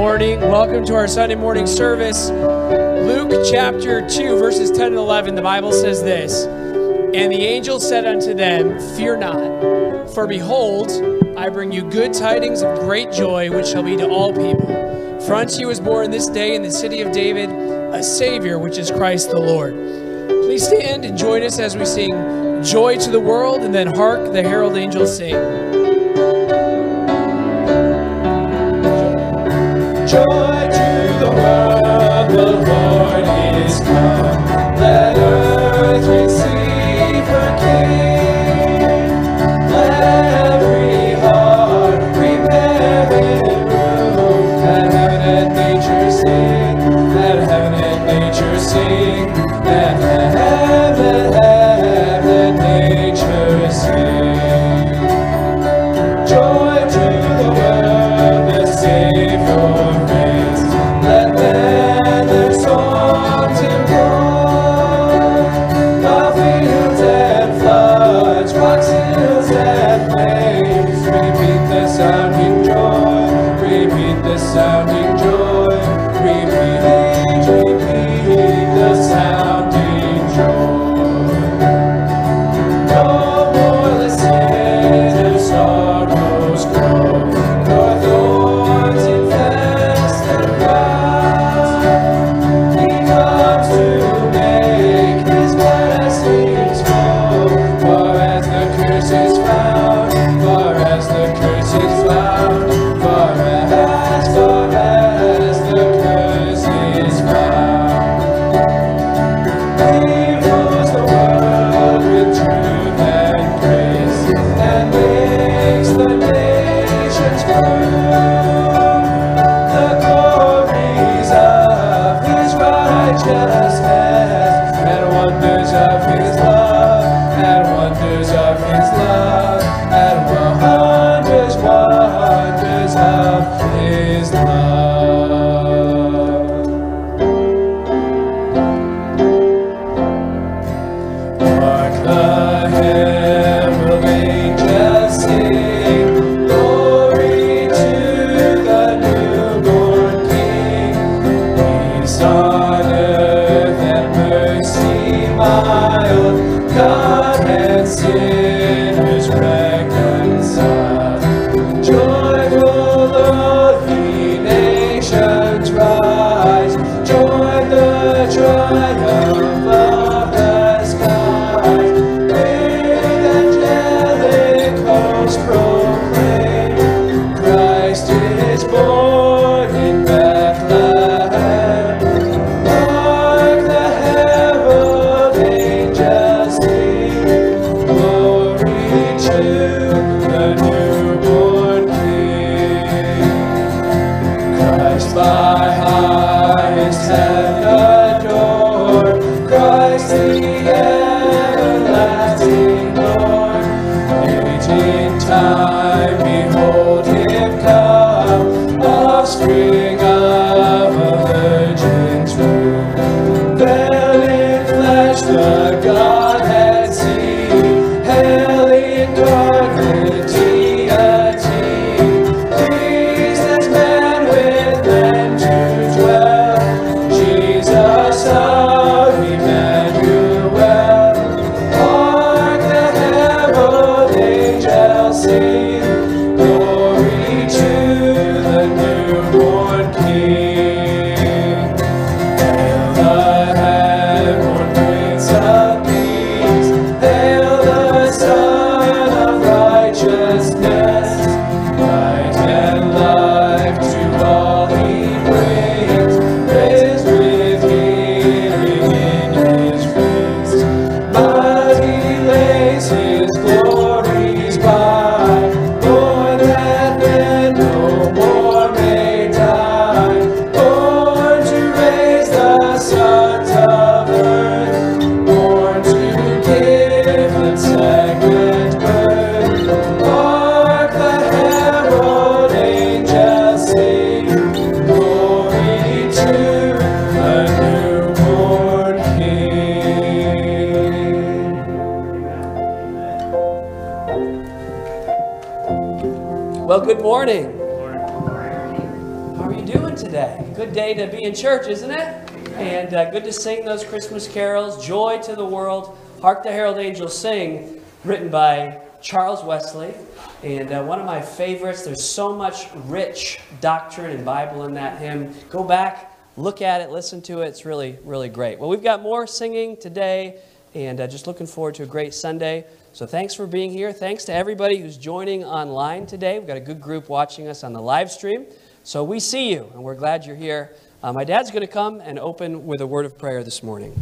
morning. Welcome to our Sunday morning service. Luke chapter 2, verses 10 and 11, the Bible says this, "And the angel said unto them, Fear not, for behold, I bring you good tidings of great joy, which shall be to all people. For unto you was born this day in the city of David a Savior, which is Christ the Lord." Please stand and join us as we sing Joy to the World, and then Hark the Herald Angels Sing. Joy to the world, the Lord is come. Let earth receive her King. Let every heart prepare him room. Let heaven and nature sing. Let heaven and nature sing. Let heaven and nature sing. Joy to the world, the Savior. Sounding joy, repeat the sounding joy, repeat the sounding joy. No more the sin and sorrows grow, nor thorns infest the ground. He comes to make his blessings flow, for as the curse is found, for as the curse is found, for as the curse is found. He rules the world with truth and grace, and makes the nations prove the glories of his righteousness, and wonders of his love, and wonders of his love, and wonders of his love. Hark the herald angels sing, glory to the newborn King. Peace on earth and mercy mild, God and sinners reconciled. Joyful all ye nations rise, join the triumph of the skies. With angelic hosts proclaim, Christ is born in Bethlehem. Hark the herald angels sing, glory to the newborn King. Christ by highest heaven adored, Christ the everlasting Lord. Age in time, behold him come, offspring of a virgin's womb. Veiled in flesh the Godhead see, hail incarnate deity. Pleased as man with men to dwell, Jesus of Emmanuel. Hark the herald angels sing, glory to the newborn King. Hail the heavenborn Prince of Peace, hail the Son of righteousness. Light and life to all he brings, raised with healing in his wings. Mighty lays his glories by, born that men no more may die, born to raise the sons of earth, born to give them second birth. Hark the herald angels sing, glory to the newborn King. Well, good morning. How are you doing? doing today? Good day to be in church, isn't it? And good to sing those Christmas carols. Joy to the world. Hark the Herald Angels Sing, written by Charles Wesley. And one of my favorites. There's so much rich doctrine and Bible in that hymn. Go back, look at it, listen to it. It's really, really great. Well, we've got more singing today, and just looking forward to a great Sunday. So thanks for being here. Thanks to everybody who's joining online today. We've got a good group watching us on the live stream. So we see you, and we're glad you're here. My dad's going to come and open with a word of prayer this morning.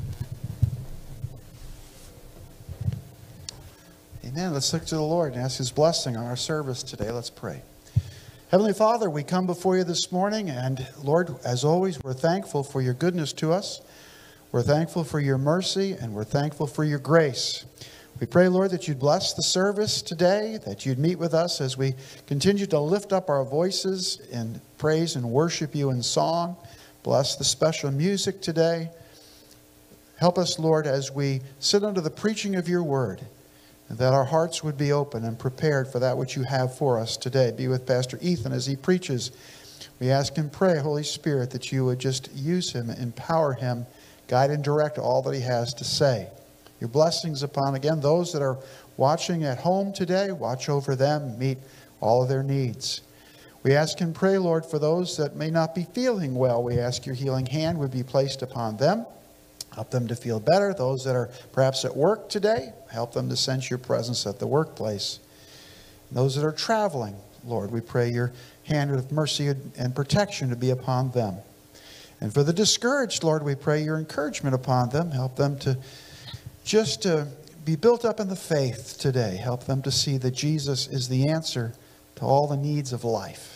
Amen. Let's look to the Lord and ask His blessing on our service today. Let's pray. Heavenly Father, we come before you this morning, and Lord, as always, we're thankful for your goodness to us. We're thankful for your mercy, and we're thankful for your grace. We pray, Lord, that you'd bless the service today, that you'd meet with us as we continue to lift up our voices in praise and worship you in song. Bless the special music today. Help us, Lord, as we sit under the preaching of your word, and that our hearts would be open and prepared for that which you have for us today. Be with Pastor Ethan as he preaches. We ask and pray, Holy Spirit, that you would just use him, empower him, guide and direct all that he has to say. Your blessings upon, again, those that are watching at home today. Watch over them, meet all of their needs. We ask and pray, Lord, for those that may not be feeling well. We ask your healing hand would be placed upon them. Help them to feel better. Those that are perhaps at work today, help them to sense your presence at the workplace. Those that are traveling, Lord, we pray your hand of mercy and protection to be upon them. And for the discouraged, Lord, we pray your encouragement upon them. Help them to just be built up in the faith today. Help them to see that Jesus is the answer to all the needs of life.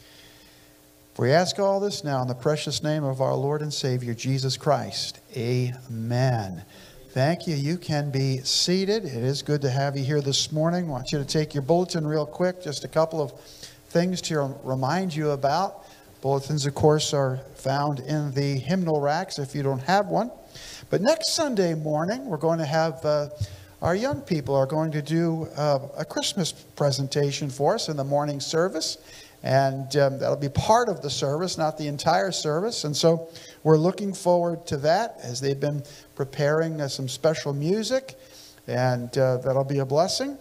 For we ask all this now in the precious name of our Lord and Savior, Jesus Christ. Amen. Thank you. You can be seated. It is good to have you here this morning. I want you to take your bulletin real quick. Just a couple of things to remind you about. Bulletins, of course, are found in the hymnal racks if you don't have one. But next Sunday morning, we're going to have our young people are going to do a Christmas presentation for us in the morning service. And that'll be part of the service, not the entire service. And so we're looking forward to that as they've been preparing some special music. And that'll be a blessing.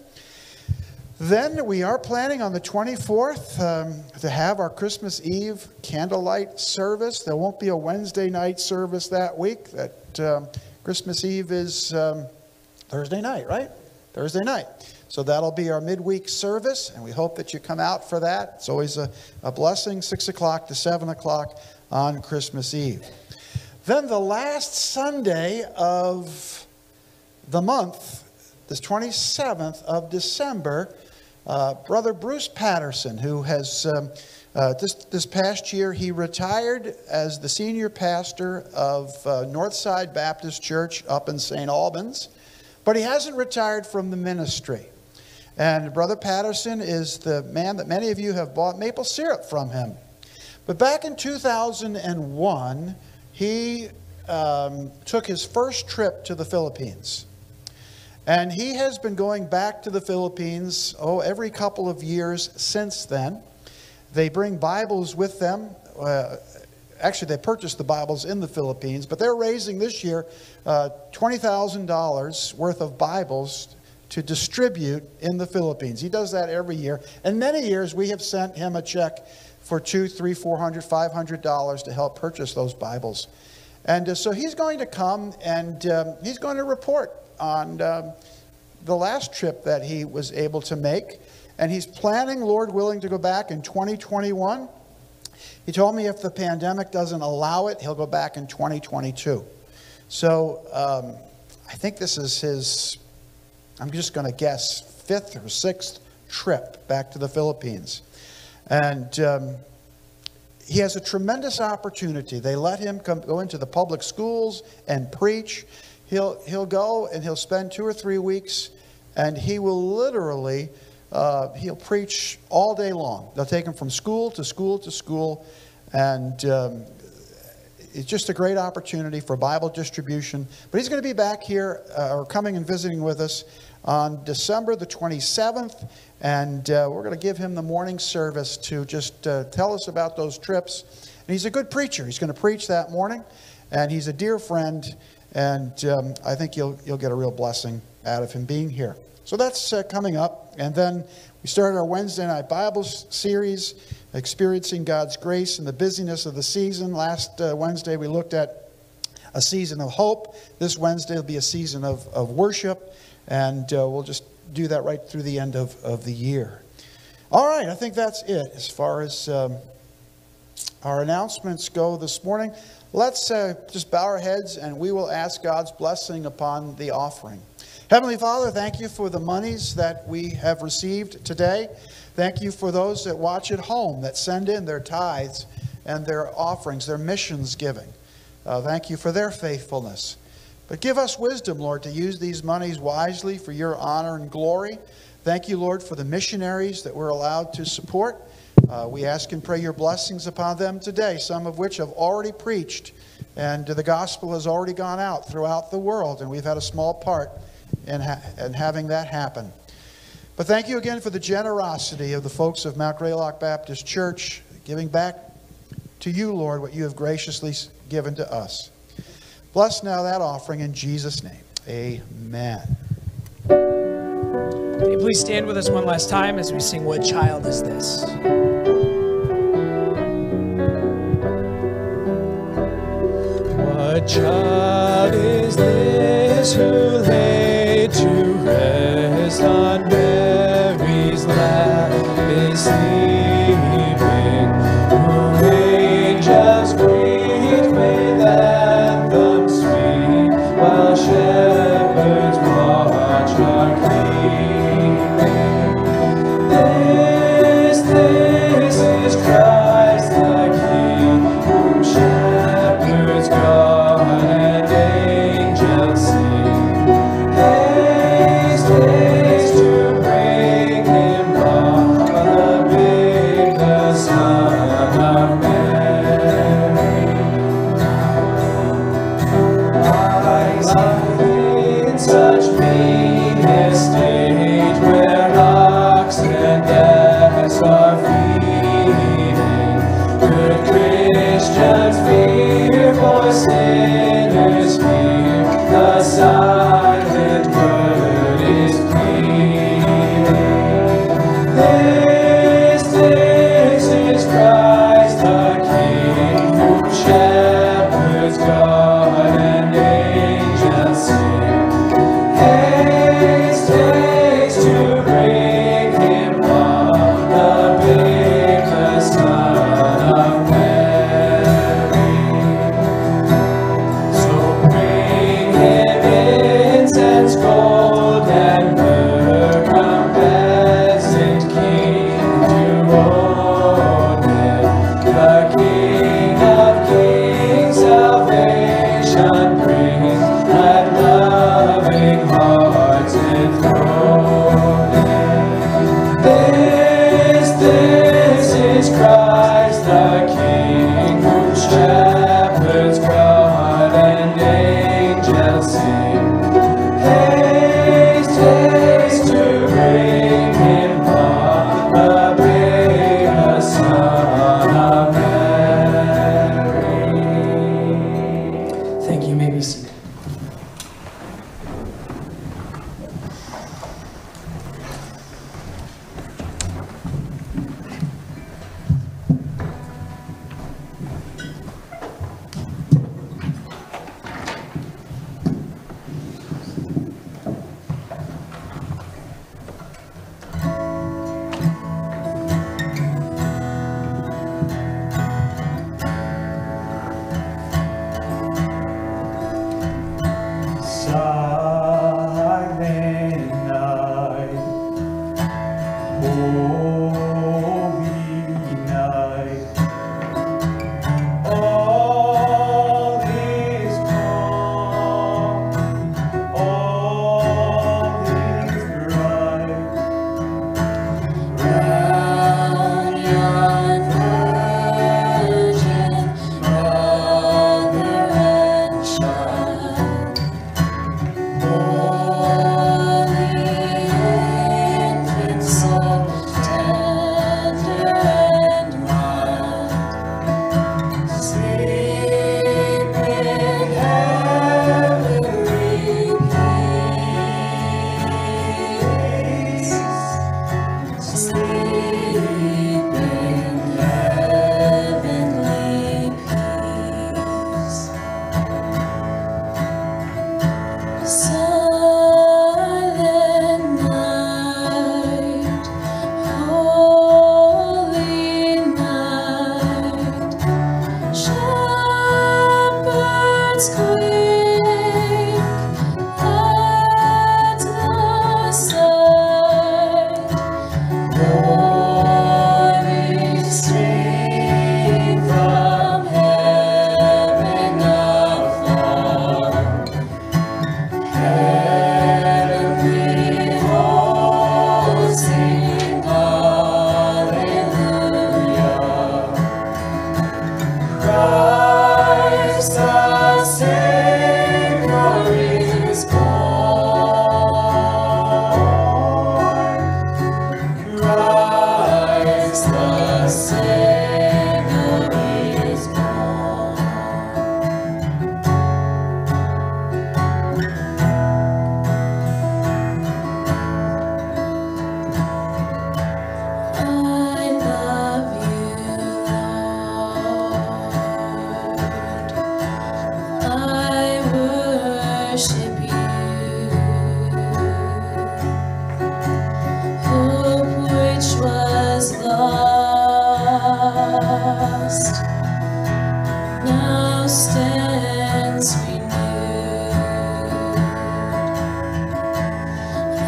Then we are planning on the 24th to have our Christmas Eve candlelight service. There won't be a Wednesday night service that week. That Christmas Eve is Thursday night, right? Thursday night. So that'll be our midweek service, and we hope that you come out for that. It's always a blessing, 6 o'clock to 7 o'clock on Christmas Eve. Then the last Sunday of the month, the 27th of December, Brother Bruce Patterson, who has this past year, he retired as the senior pastor of Northside Baptist Church up in St. Albans, but he hasn't retired from the ministry. And Brother Patterson is the man that many of you have bought maple syrup from him. But back in 2001, he took his first trip to the Philippines. And he has been going back to the Philippines, every couple of years since then. They bring Bibles with them. Actually, they purchased the Bibles in the Philippines, but they're raising this year $20,000 worth of Bibles to distribute in the Philippines. He does that every year. And many years we have sent him a check for $200, $300, $400, $500 to help purchase those Bibles. And so he's going to come and he's going to report on the last trip that he was able to make. And he's planning, Lord willing, to go back in 2021. He told me if the pandemic doesn't allow it, he'll go back in 2022. So I think this is his, I'm just going to guess, 5th or 6th trip back to the Philippines. And he has a tremendous opportunity. They let him go into the public schools and preach. He'll go and he'll spend 2 or 3 weeks, and he will literally, he'll preach all day long. They'll take him from school to school to school, and it's just a great opportunity for Bible distribution. But he's going to be back here or coming and visiting with us on December the 27th. And we're going to give him the morning service to just tell us about those trips. And he's a good preacher. He's going to preach that morning. And he's a dear friend. And I think you'll get a real blessing out of him being here. So that's coming up. And then we started our Wednesday night Bible series, Experiencing God's Grace in the Busyness of the Season. Last Wednesday we looked at a season of hope. This Wednesday will be a season of worship. And we'll just do that right through the end of the year. All right, I think that's it as far as our announcements go this morning. Let's just bow our heads and we will ask God's blessing upon the offering. Heavenly Father, thank you for the monies that we have received today. Thank you for those that watch at home that send in their tithes and their offerings, their missions giving. Thank you for their faithfulness. But give us wisdom, Lord, to use these monies wisely for your honor and glory. Thank you, Lord, for the missionaries that we're allowed to support. We ask and pray your blessings upon them today, some of which have already preached, and the gospel has already gone out throughout the world, and we've had a small part in having that happen. But thank you again for the generosity of the folks of Mount Greylock Baptist Church, giving back to you, Lord, what you have graciously given to us. Bless now that offering in Jesus' name. Amen. Can you please stand with us one last time as we sing What Child Is This? What child is this who laid to rest on Mary's lap is sleeping, whom angels greet with anthems sweet, while shepherds watch are keeping. This is Christ the King, whom shepherds guard and angels sing. Haste, haste to bring him home, the babe, the Son of Mary. Lies in such mean estate, where oxen and ass are feeding, good Christians fear, for sinners fear, the silent word is pleading. This is Christ the King, whom shepherds guard and angels sing. Hail,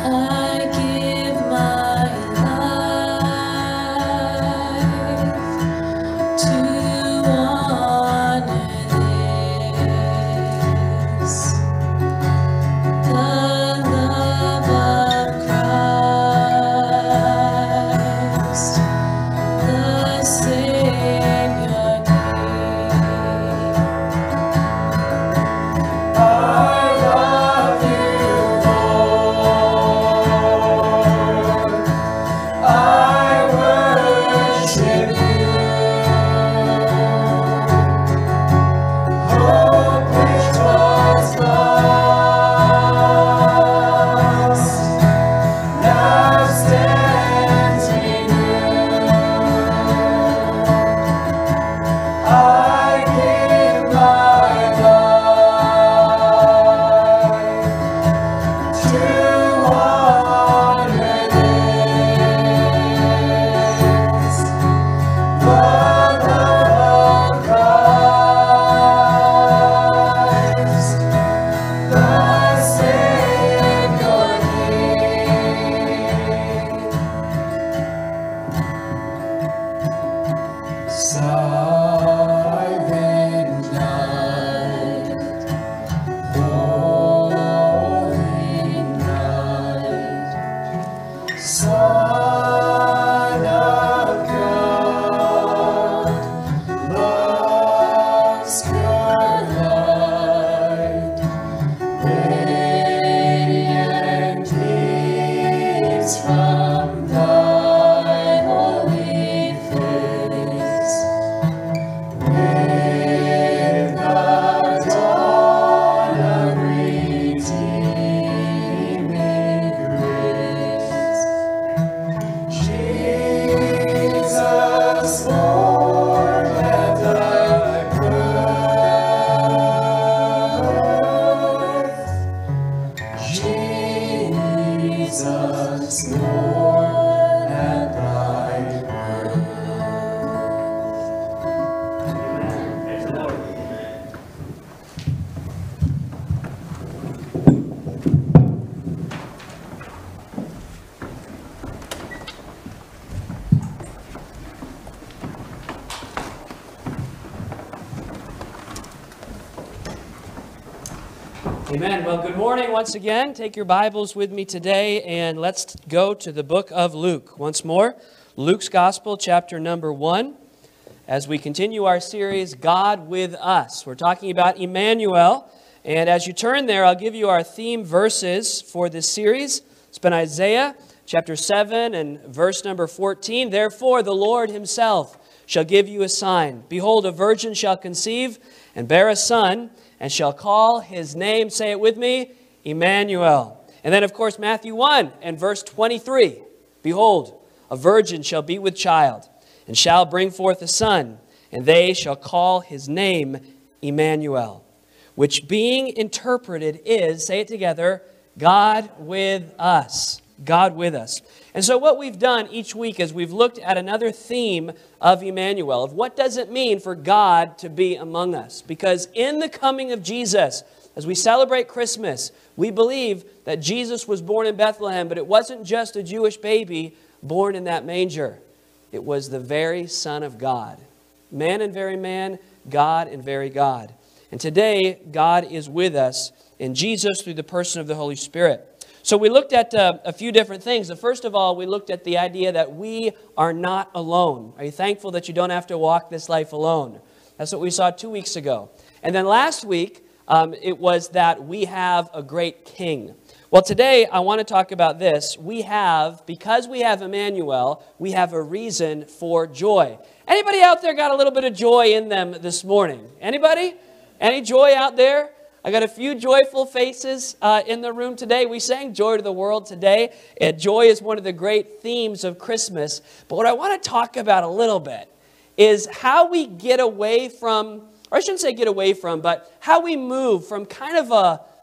Amen. Well, good morning once again. Take your Bibles with me today, and let's go to the book of Luke. Once more, Luke's Gospel, chapter number 1. As we continue our series, God with Us. We're talking about Emmanuel. And as you turn there, I'll give you our theme verses for this series. It's been Isaiah chapter 7 and verse number 14. Therefore, the Lord himself shall give you a sign. Behold, a virgin shall conceive and bear a son, and shall call his name, say it with me, Emmanuel. And then, of course, Matthew 1 and verse 23. Behold, a virgin shall be with child, and shall bring forth a son, and they shall call his name Emmanuel, which being interpreted is, say it together, God with us. God with us. And so what we've done each week is we've looked at another theme of Emmanuel, of what does it mean for God to be among us? Because in the coming of Jesus, as we celebrate Christmas, we believe that Jesus was born in Bethlehem, but it wasn't just a Jewish baby born in that manger. It was the very Son of God. Man and very man, God and very God. And today, God is with us in Jesus through the person of the Holy Spirit. So we looked at a few different things. First of all, we looked at the idea that we are not alone. Are you thankful that you don't have to walk this life alone? That's what we saw 2 weeks ago. And then last week, it was that we have a great king. Well, today I want to talk about this. Because we have Emmanuel, we have a reason for joy. Anybody out there got a little bit of joy in them this morning? Anybody? Any joy out there? I got a few joyful faces in the room today. We sang Joy to the World today. And joy is one of the great themes of Christmas. But what I want to talk about a little bit is how we get away from, or I shouldn't say get away from, but how we move from kind of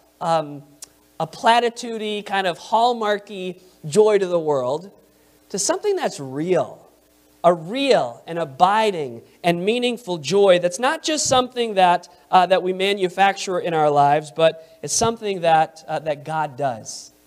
a platitude-y, kind of hallmarky joy to the world to something that's real. A real and abiding and meaningful joy that's not just something that we manufacture in our lives, but it's something that God does.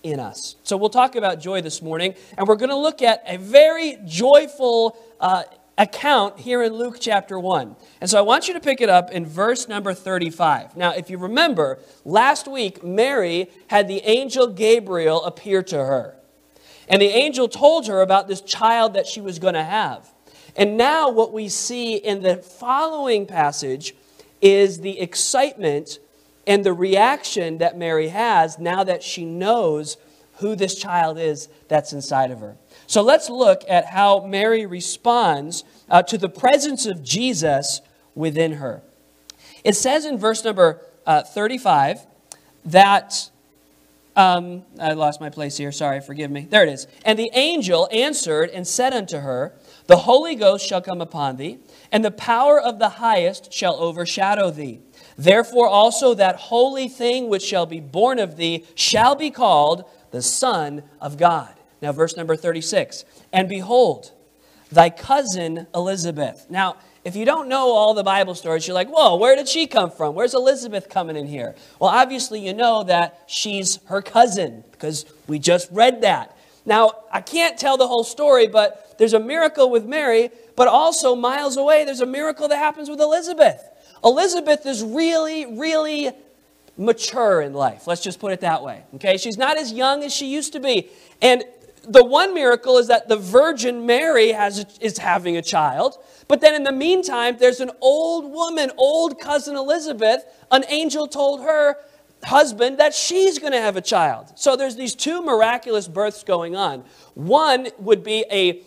in us. So we'll talk about joy this morning, and we're going to look at a very joyful account here in Luke chapter 1. And so I want you to pick it up in verse number 35. Now, if you remember, last week, Mary had the angel Gabriel appear to her. And the angel told her about this child that she was going to have. And now what we see in the following passage is the excitement and the reaction that Mary has now that she knows who this child is that's inside of her. So let's look at how Mary responds to the presence of Jesus within her. It says in verse number 35 that, I lost my place here, sorry, forgive me. There it is. And the angel answered and said unto her, the Holy Ghost shall come upon thee, and the power of the highest shall overshadow thee. Therefore also that holy thing which shall be born of thee shall be called the Son of God. Now verse number 36. And behold, thy cousin Elizabeth. Now, if you don't know all the Bible stories, you're like, whoa, where did she come from? Where's Elizabeth coming in here? Well, obviously you know that she's her cousin because we just read that. Now, I can't tell the whole story, but there's a miracle with Mary, but also miles away, there's a miracle that happens with Elizabeth. Elizabeth is really, really mature in life. Let's just put it that way. Okay, she's not as young as she used to be. And the one miracle is that the Virgin Mary is having a child. But then in the meantime, there's an old woman, old cousin Elizabeth. An angel told her husband that she's going to have a child. So there's these two miraculous births going on. One would be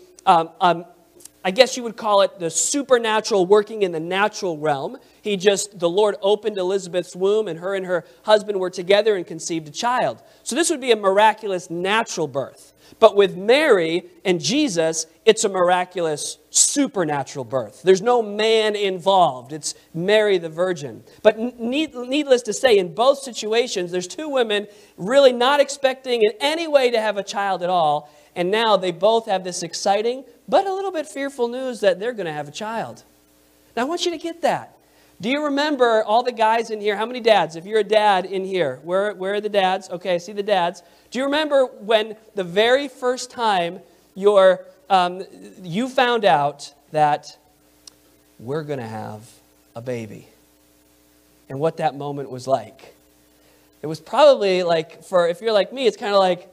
I guess you would call it the supernatural working in the natural realm. The Lord opened Elizabeth's womb and her husband were together and conceived a child. So this would be a miraculous natural birth. But with Mary and Jesus, it's a miraculous supernatural birth. There's no man involved. It's Mary the Virgin. But needless to say, in both situations, there's two women really not expecting in any way to have a child at all. And now they both have this exciting, but a little bit fearful news that they're going to have a child. Now I want you to get that. Do you remember all the guys in here? How many dads? If you're a dad in here, where are the dads? Okay, I see the dads. Do you remember when the very first time you found out that we're going to have a baby? And what that moment was like? It was probably like, if you're like me, it's kind of like,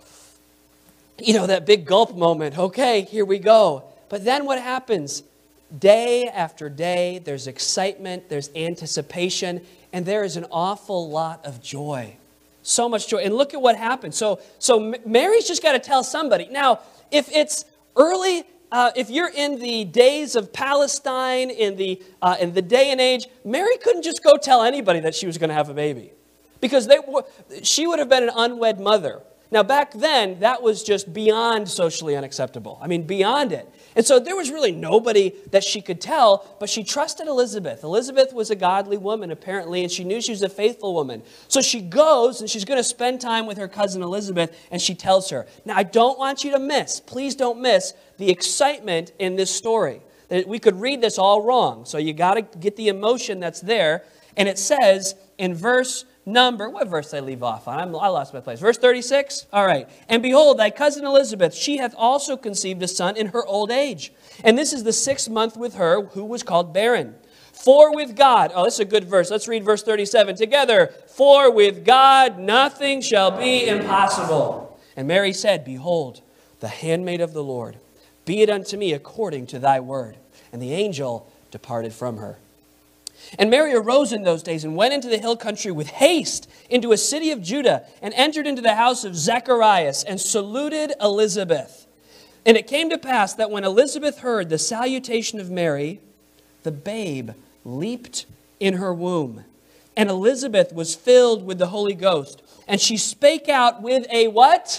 that big gulp moment. Okay, here we go. But then what happens? Day after day, there's excitement, there's anticipation, and there is an awful lot of joy. So much joy. And look at what happened. So Mary's just got to tell somebody. Now, if it's early, if you're in the days of Palestine, in the day and age, Mary couldn't just go tell anybody that she was going to have a baby. Because she would have been an unwed mother. Now, back then, that was just beyond socially unacceptable. I mean, beyond it. And so there was really nobody that she could tell, but she trusted Elizabeth. Elizabeth was a godly woman, apparently, and she knew she was a faithful woman. So she goes, and she's going to spend time with her cousin Elizabeth, and she tells her. Now, I don't want you to miss, please don't miss, the excitement in this story. We could read this all wrong, so you got to get the emotion that's there. And it says in what verse did I leave off on? I lost my place. Verse 36? All right. And behold, thy cousin Elizabeth, she hath also conceived a son in her old age. And this is the 6th month with her, who was called barren. For with God, this is a good verse. Let's read verse 37 together. For with God nothing shall be impossible. And Mary said, behold, the handmaid of the Lord, be it unto me according to thy word. And the angel departed from her. And Mary arose in those days and went into the hill country with haste into a city of Judah and entered into the house of Zacharias and saluted Elizabeth. And it came to pass that when Elizabeth heard the salutation of Mary, the babe leaped in her womb. And Elizabeth was filled with the Holy Ghost. And she spake out with a what?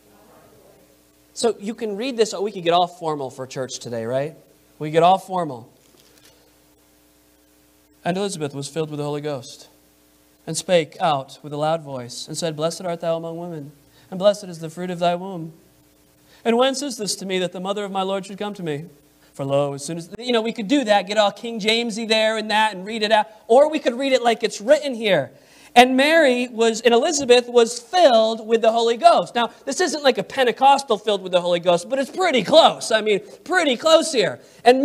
So you can read this. We could get all formal for church today, right? We get all formal. And Elizabeth was filled with the Holy Ghost, and spake out with a loud voice, and said, Blessed art thou among women, and blessed is the fruit of thy womb. And whence is this to me, that the mother of my Lord should come to me? For lo, as soon as, we could do that, get all King Jamesy there and that, and read it out. Or we could read it like it's written here. And Elizabeth was filled with the Holy Ghost. Now, this isn't like a Pentecostal filled with the Holy Ghost, but it's pretty close. I mean, pretty close here. And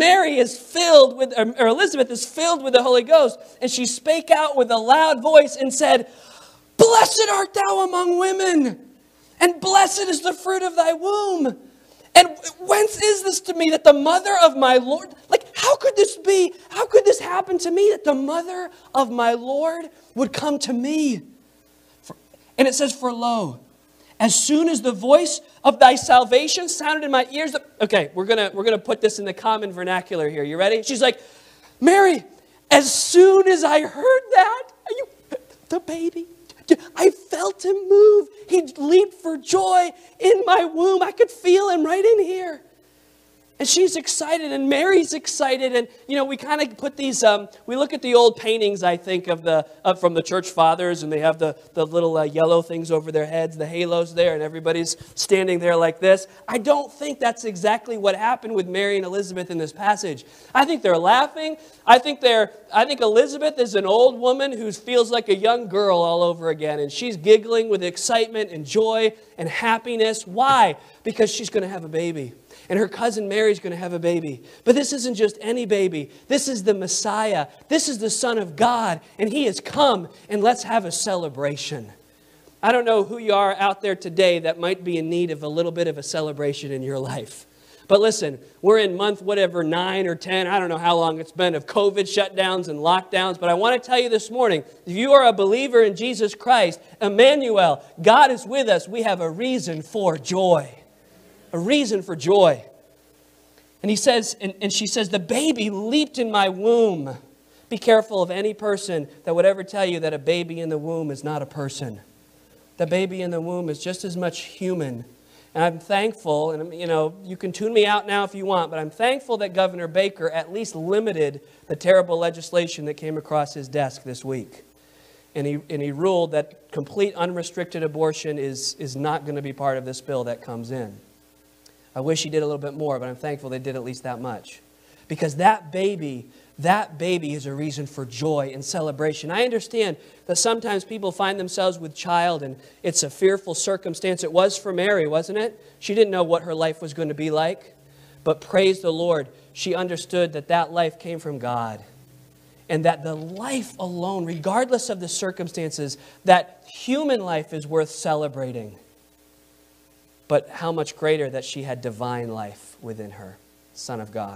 Elizabeth is filled with the Holy Ghost. And she spake out with a loud voice and said, Blessed art thou among women, and blessed is the fruit of thy womb. And whence is this to me that the mother of my Lord, how could this be? How could this happen to me that the mother of my Lord would come to me? And it says, for lo, as soon as the voice of thy salvation sounded in my ears. Okay, we're gonna put this in the common vernacular here. You ready? She's like, Mary, as soon as I heard that, the baby, I felt him move. He leaped for joy in my womb. I could feel him right in here. And she's excited, and Mary's excited. And, we kind of put these, we look at the old paintings, I think, from the church fathers, and they have the little yellow things over their heads, the halos there, and everybody's standing there like this. I don't think that's exactly what happened with Mary and Elizabeth in this passage. I think they're laughing. I think Elizabeth is an old woman who feels like a young girl all over again, and she's giggling with excitement and joy and happiness. Why? Because she's going to have a baby. And her cousin Mary's going to have a baby. But this isn't just any baby. This is the Messiah. This is the Son of God. And He has come. And let's have a celebration. I don't know who you are out there today that might be in need of a little bit of a celebration in your life. But listen, we're in month 9 or 10. I don't know how long it's been of COVID shutdowns and lockdowns. But I want to tell you this morning, if you are a believer in Jesus Christ, Emmanuel, God is with us. We have a reason for joy. A reason for joy. And he says, and she says, the baby leaped in my womb. Be careful of any person that would ever tell you that a baby in the womb is not a person. The baby in the womb is just as much human. And I'm thankful, and you can tune me out now if you want, but I'm thankful that Governor Baker at least limited the terrible legislation that came across his desk this week. And he ruled that complete unrestricted abortion is not going to be part of this bill that comes in. I wish he did a little bit more, but I'm thankful they did at least that much. Because that baby is a reason for joy and celebration. I understand that sometimes people find themselves with child and it's a fearful circumstance. It was for Mary, wasn't it? She didn't know what her life was going to be like. But praise the Lord, she understood that life came from God. And that the life alone, regardless of the circumstances, that human life is worth celebrating. But how much greater that she had divine life within her, Son of God.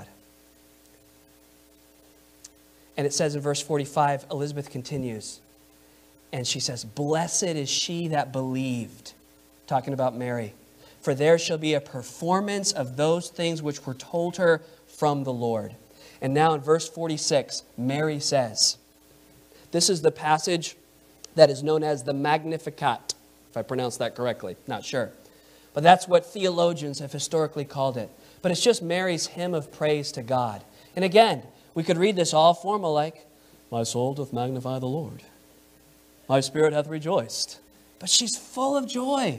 And it says in verse 45, Elizabeth continues, and she says, Blessed is she that believed, talking about Mary, for there shall be a performance of those things which were told her from the Lord. And now in verse 46, Mary says, this is the passage that is known as the Magnificat, if I pronounced that correctly, not sure. But that's what theologians have historically called it. But it's just Mary's hymn of praise to God. And again, we could read this all formal like, My soul doth magnify the Lord. My spirit hath rejoiced. But she's full of joy.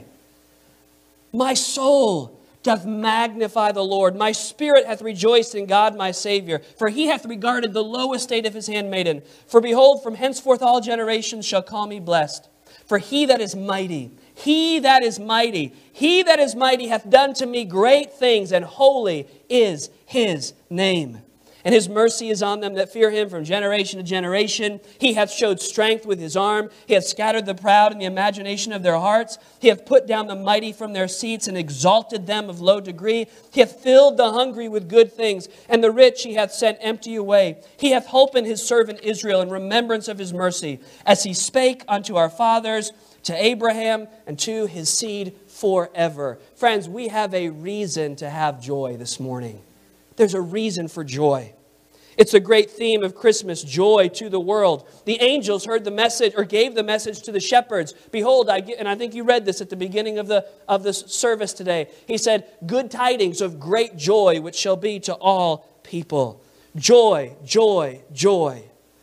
My soul doth magnify the Lord. My spirit hath rejoiced in God my Savior. For He hath regarded the low estate of His handmaiden. For behold, from henceforth all generations shall call me blessed. For He that is mighty, He that is mighty hath done to me great things, and holy is His name. And His mercy is on them that fear Him from generation to generation. He hath showed strength with His arm. He hath scattered the proud in the imagination of their hearts. He hath put down the mighty from their seats and exalted them of low degree. He hath filled the hungry with good things, and the rich He hath sent empty away. He hath holpen His servant Israel in remembrance of His mercy, as He spake unto our fathers, to Abraham, and to his seed forever. Friends, we have a reason to have joy this morning. There's a reason for joy. It's a great theme of Christmas, joy to the world. The angels heard the message, or gave the message to the shepherds. Behold, and I think you read this at the beginning of the service today. He said, good tidings of great joy, which shall be to all people. Joy, joy, joy.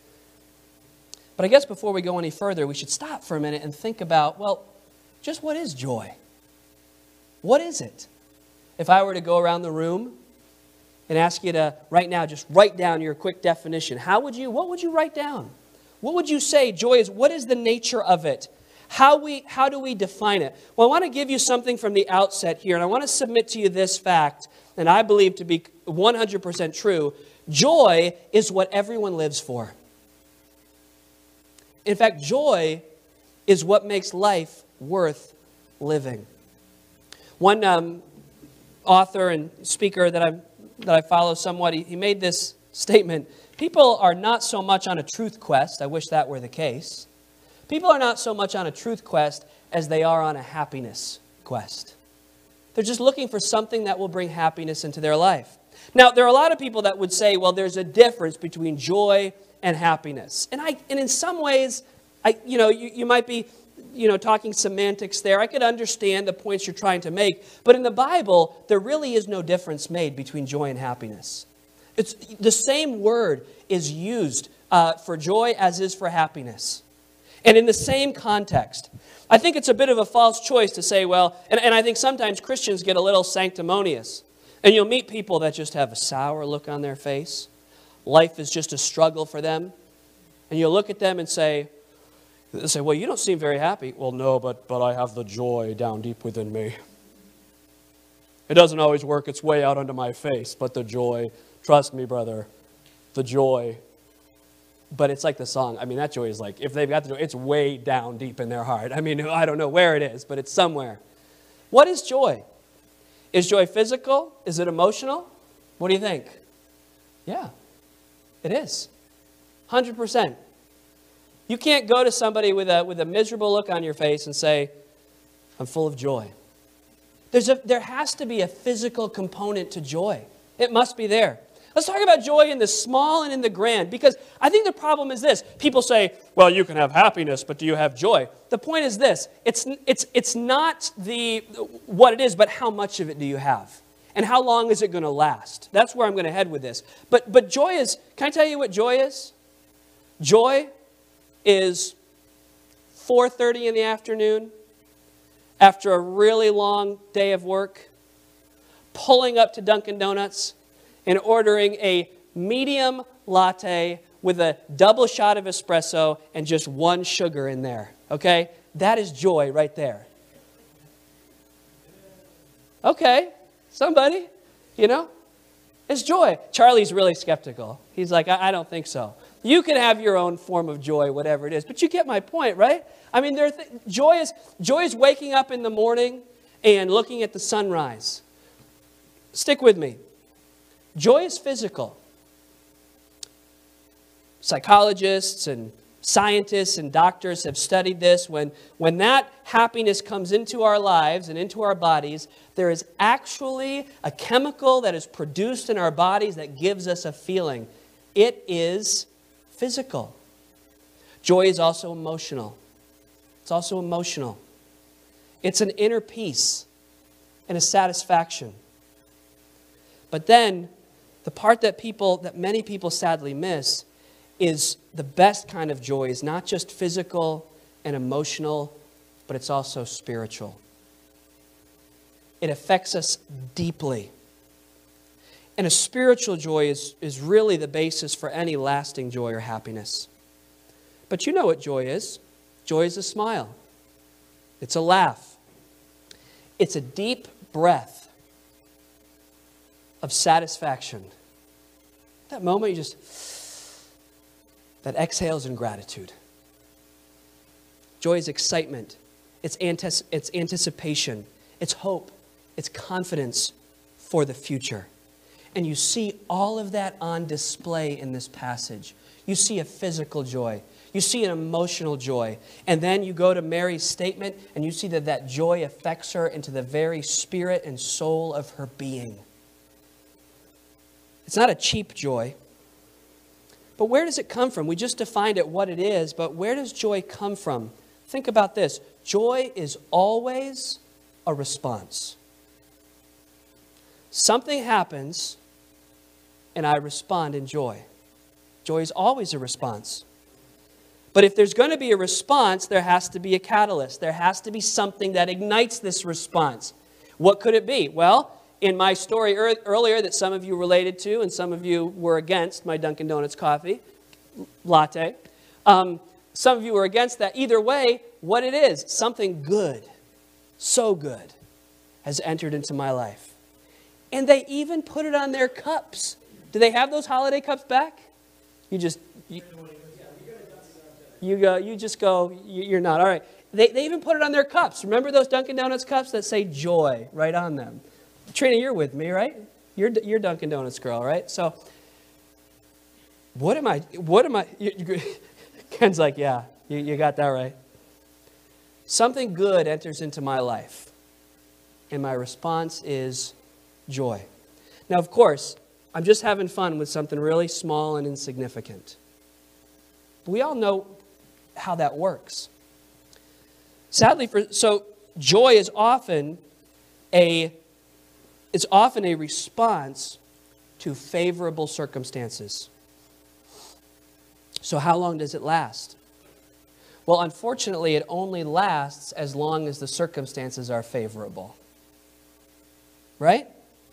But I guess before we go any further, we should stop for a minute and think about, well, just what is joy? What is it? If I were to go around the room and ask you to right now just write down your quick definition, what would you write down? What would you say joy is? What is the nature of it? How do we define it? Well, I want to give you something from the outset here, and I want to submit to you this fact, and I believe to be 100% true. Joy is what everyone lives for. In fact, joy is what makes life worth living. One author and speaker that I follow somewhat, he made this statement. People are not so much on a truth quest. I wish that were the case. People are not so much on a truth quest as they are on a happiness quest. They're just looking for something that will bring happiness into their life. Now, there are a lot of people that would say, well, there's a difference between joy and happiness. And in some ways, you might be talking semantics there. I could understand the points you're trying to make. But in the Bible, there really is no difference made between joy and happiness. It's the same word is used for joy as is for happiness. And in the same context. I think it's a bit of a false choice to say, well, and I think sometimes Christians get a little sanctimonious. And you'll meet people that just have a sour look on their face. Life is just a struggle for them. And you'll look at them and say, well, you don't seem very happy. Well, no, but I have the joy down deep within me. It doesn't always work its way out onto my face, but the joy, trust me, brother, the joy. But it's like the song. I mean, that joy is like, if they've got the joy, it's way down deep in their heart. I mean, I don't know where it is, but it's somewhere. What is joy? Is joy physical? Is it emotional? What do you think? Yeah, it is. 100%. You can't go to somebody with a miserable look on your face and say, I'm full of joy. There has to be a physical component to joy. It must be there. Let's talk about joy in the small and in the grand, because I think the problem is this. People say, well, you can have happiness, but do you have joy? The point is this. It's not what it is, but how much of it do you have? And how long is it going to last? That's where I'm going to head with this. But joy is, can I tell you what joy is? Joy is 4:30 in the afternoon after a really long day of work, pulling up to Dunkin' Donuts and ordering a medium latte with a double shot of espresso and just one sugar in there, okay? That is joy right there. Okay, somebody, it's joy. Charlie's really skeptical. He's like, I don't think so. You can have your own form of joy, whatever it is, but you get my point, right? I mean, joy is waking up in the morning and looking at the sunrise. Stick with me. Joy is physical. Psychologists and scientists and doctors have studied this. When that happiness comes into our lives and into our bodies, there is actually a chemical that is produced in our bodies that gives us a feeling. It is physical. Joy is also emotional. It's also emotional. It's an inner peace and a satisfaction. But then, the part that many people sadly miss is the best kind of joy is not just physical and emotional, but it's also spiritual. It affects us deeply. And a spiritual joy is really the basis for any lasting joy or happiness. But you know what joy is. Joy is a smile. It's a laugh. It's a deep breath of satisfaction. That moment that exhales in gratitude. Joy is excitement. It's anticipation. It's hope. It's confidence for the future. And you see all of that on display in this passage. You see a physical joy. You see an emotional joy. And then you go to Mary's statement and you see that joy affects her into the very spirit and soul of her being. It's not a cheap joy. But where does it come from? We just defined it what it is, but where does joy come from? Think about this. Joy is always a response. Something happens and I respond in joy. Joy is always a response. But if there's going to be a response, there has to be a catalyst. There has to be something that ignites this response. What could it be? Well, in my story earlier that some of you related to and some of you were against my Dunkin' Donuts coffee latte, Some of you are against that. Either way, what it is, something good, so good, has entered into my life. And they even put it on their cups. Do they have those holiday cups back? You're not. All right. They even put it on their cups. Remember those Dunkin' Donuts cups that say joy right on them? Trina, you're with me, right? You're Dunkin' Donuts girl, right? So, what am I? Ken's like, yeah, you got that right. Something good enters into my life, and my response is joy. Now, of course, I'm just having fun with something really small and insignificant. But we all know how that works. Sadly, so joy is often a response to favorable circumstances. So how long does it last? Well, unfortunately, it only lasts as long as the circumstances are favorable. Right?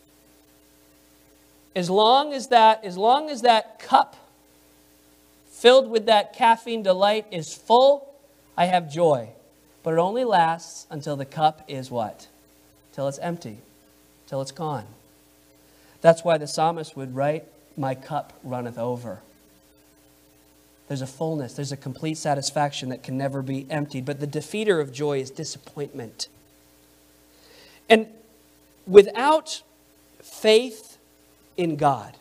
As long as that cup filled with that caffeine delight is full, I have joy. But it only lasts until the cup is what? Till it's empty, till it's gone. That's why the psalmist would write, my cup runneth over. There's a fullness, there's a complete satisfaction that can never be emptied. But the defeater of joy is disappointment. And without faith in God,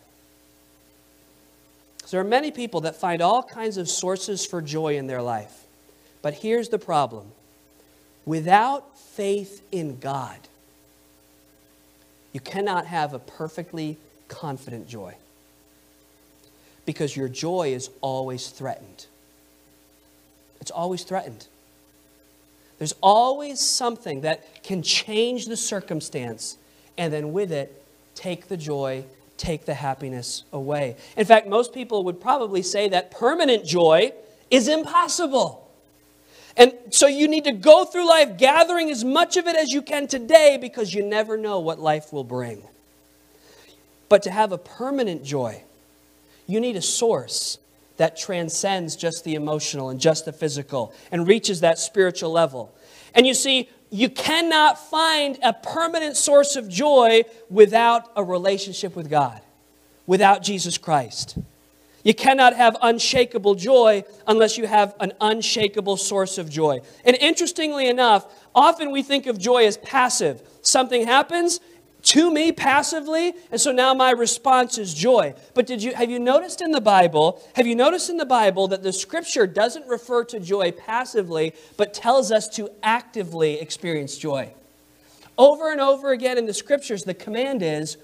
so there are many people that find all kinds of sources for joy in their life. But here's the problem. Without faith in God, you cannot have a perfectly confident joy. Because your joy is always threatened. It's always threatened. There's always something that can change the circumstance, and then with it, take the joy, take the happiness away. In fact, most people would probably say that permanent joy is impossible. And so you need to go through life gathering as much of it as you can today, because you never know what life will bring. But to have a permanent joy, you need a source that transcends just the emotional and just the physical and reaches that spiritual level. And you see, you cannot find a permanent source of joy without a relationship with God, without Jesus Christ. You cannot have unshakable joy unless you have an unshakable source of joy. And interestingly enough, often we think of joy as passive. Something happens to me passively, and so now my response is joy. But have you noticed in the Bible that the Scripture doesn't refer to joy passively, but tells us to actively experience joy? Over and over again in the Scriptures, the command is,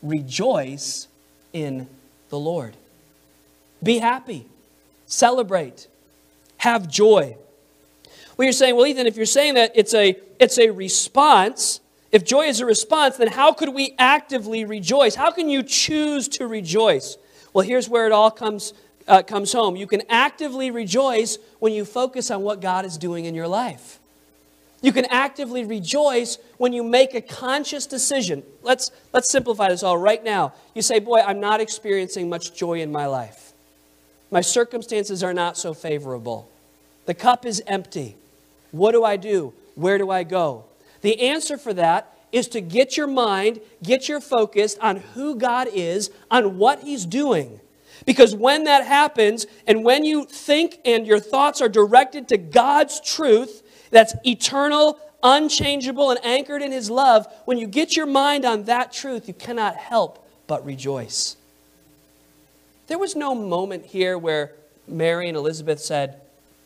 rejoice in the Lord. Be happy. Celebrate. Have joy. Well, you're saying, well, Ethan, if you're saying that it's a response, if joy is a response, then how could we actively rejoice? How can you choose to rejoice? Well, here's where it all comes home. You can actively rejoice when you focus on what God is doing in your life. You can actively rejoice when you make a conscious decision. Let's simplify this all right now. You say, boy, I'm not experiencing much joy in my life. My circumstances are not so favorable. The cup is empty. What do I do? Where do I go? The answer for that is to get your mind, get your focus on who God is, on what He's doing. Because when that happens, and when you think and your thoughts are directed to God's truth, that's eternal, unchangeable, and anchored in His love, when you get your mind on that truth, you cannot help but rejoice. There was no moment here where Mary and Elizabeth said,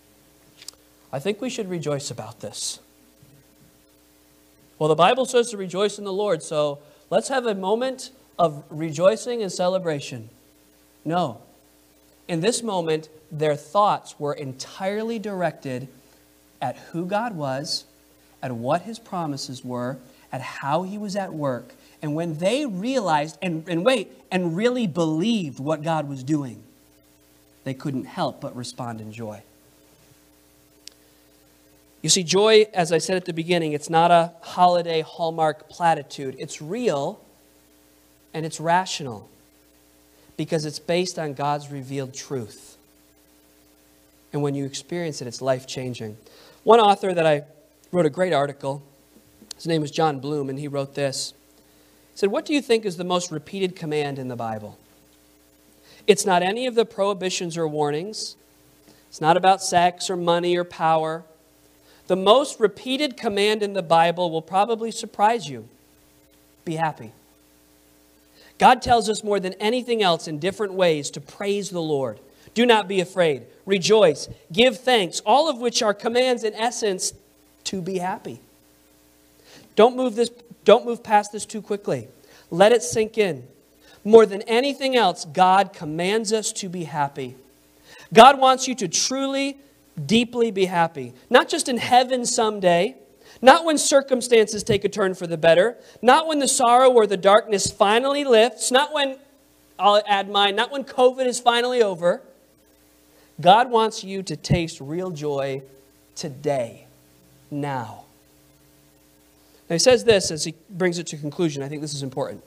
I think we should rejoice about this. Well, the Bible says to rejoice in the Lord, so let's have a moment of rejoicing and celebration. No. In this moment, their thoughts were entirely directed at who God was, at what His promises were, at how He was at work. And when they realized and really believed what God was doing, they couldn't help but respond in joy. You see, joy, as I said at the beginning, it's not a holiday hallmark platitude. It's real and it's rational because it's based on God's revealed truth. And when you experience it, it's life-changing. One author that I wrote a great article, his name was John Bloom, and he wrote this. He said, "What do you think is the most repeated command in the Bible? It's not any of the prohibitions or warnings. It's not about sex or money or power. The most repeated command in the Bible will probably surprise you. Be happy." God tells us more than anything else in different ways to praise the Lord. Do not be afraid. Rejoice. Give thanks. All of which are commands in essence to be happy. Don't move past this too quickly. Let it sink in. More than anything else, God commands us to be happy. God wants you to truly, deeply be happy. Not just in heaven someday. Not when circumstances take a turn for the better. Not when the sorrow or the darkness finally lifts. Not when, I'll add mine, not when COVID is finally over. God wants you to taste real joy today, now. Now he says this as he brings it to conclusion. I think this is important.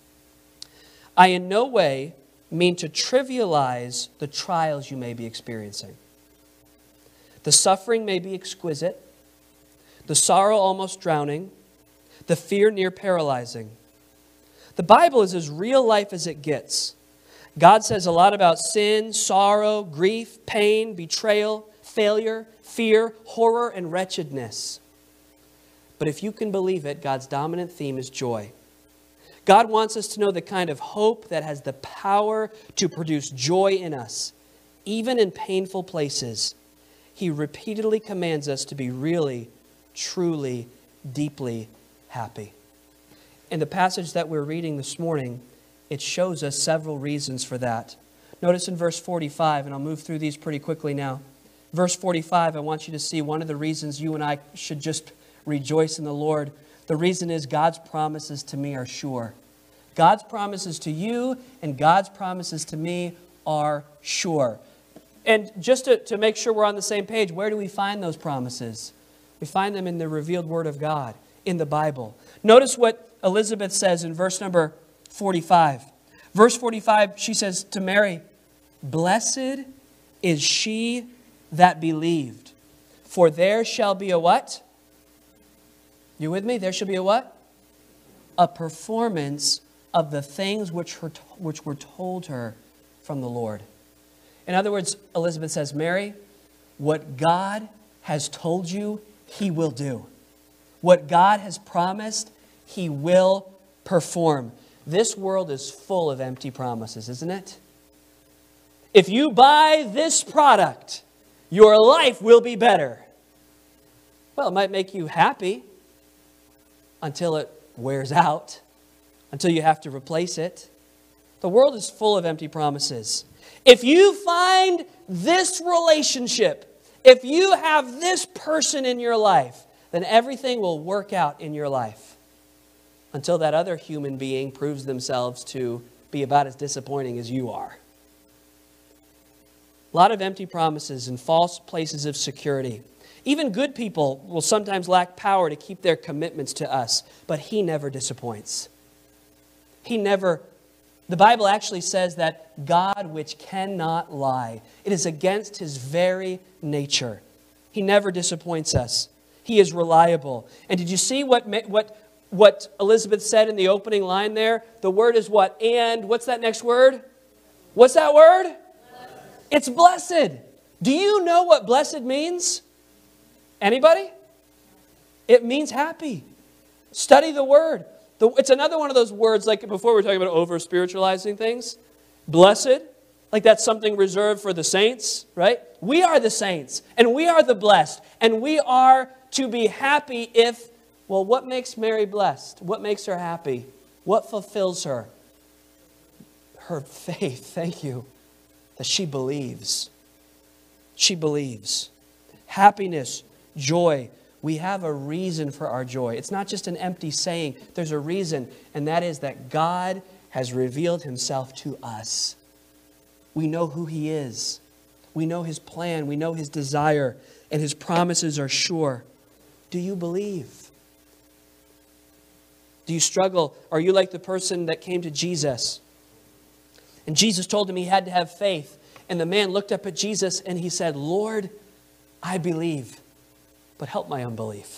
I in no way mean to trivialize the trials you may be experiencing. The suffering may be exquisite, the sorrow almost drowning, the fear near paralyzing. The Bible is as real life as it gets. God says a lot about sin, sorrow, grief, pain, betrayal, failure, fear, horror, and wretchedness. But if you can believe it, God's dominant theme is joy. God wants us to know the kind of hope that has the power to produce joy in us, even in painful places. He repeatedly commands us to be really, truly, deeply happy. In the passage that we're reading this morning, it shows us several reasons for that. Notice in verse 45, and I'll move through these pretty quickly now. Verse 45, I want you to see one of the reasons you and I should just rejoice in the Lord. The reason is God's promises to me are sure. God's promises to you and God's promises to me are sure. And just to make sure we're on the same page, where do we find those promises? We find them in the revealed Word of God, in the Bible. Notice what Elizabeth says in verse number 45. Verse 45, she says to Mary, "Blessed is she that believed, for there shall be a" what? You with me? There shall be a what? A performance of the things which were told her from the Lord. In other words, Elizabeth says, Mary, what God has told you, He will do. What God has promised, He will perform. This world is full of empty promises, isn't it? If you buy this product, your life will be better. Well, it might make you happy until it wears out, until you have to replace it. The world is full of empty promises. If you find this relationship, if you have this person in your life, then everything will work out in your life until that other human being proves themselves to be about as disappointing as you are. A lot of empty promises and false places of security. Even good people will sometimes lack power to keep their commitments to us, but He never disappoints. The Bible actually says that God which cannot lie. It is against His very nature. He never disappoints us. He is reliable. And did you see what Elizabeth said in the opening line there? The word is what? And what's that next word? What's that word? Blessed. It's blessed. Do you know what blessed means? Anybody? It means happy. Study the word. It's another one of those words, like before we were talking about over-spiritualizing things. Blessed, like that's something reserved for the saints, right? We are the saints, and we are the blessed, and we are to be happy if, well, what makes Mary blessed? What makes her happy? What fulfills her? Her faith, thank you, that she believes. She believes. Happiness, joy. We have a reason for our joy. It's not just an empty saying. There's a reason, and that is that God has revealed Himself to us. We know who He is. We know His plan. We know His desire, and His promises are sure. Do you believe? Do you struggle? Are you like the person that came to Jesus? And Jesus told him he had to have faith. And the man looked up at Jesus and he said, Lord, I believe, but help my unbelief.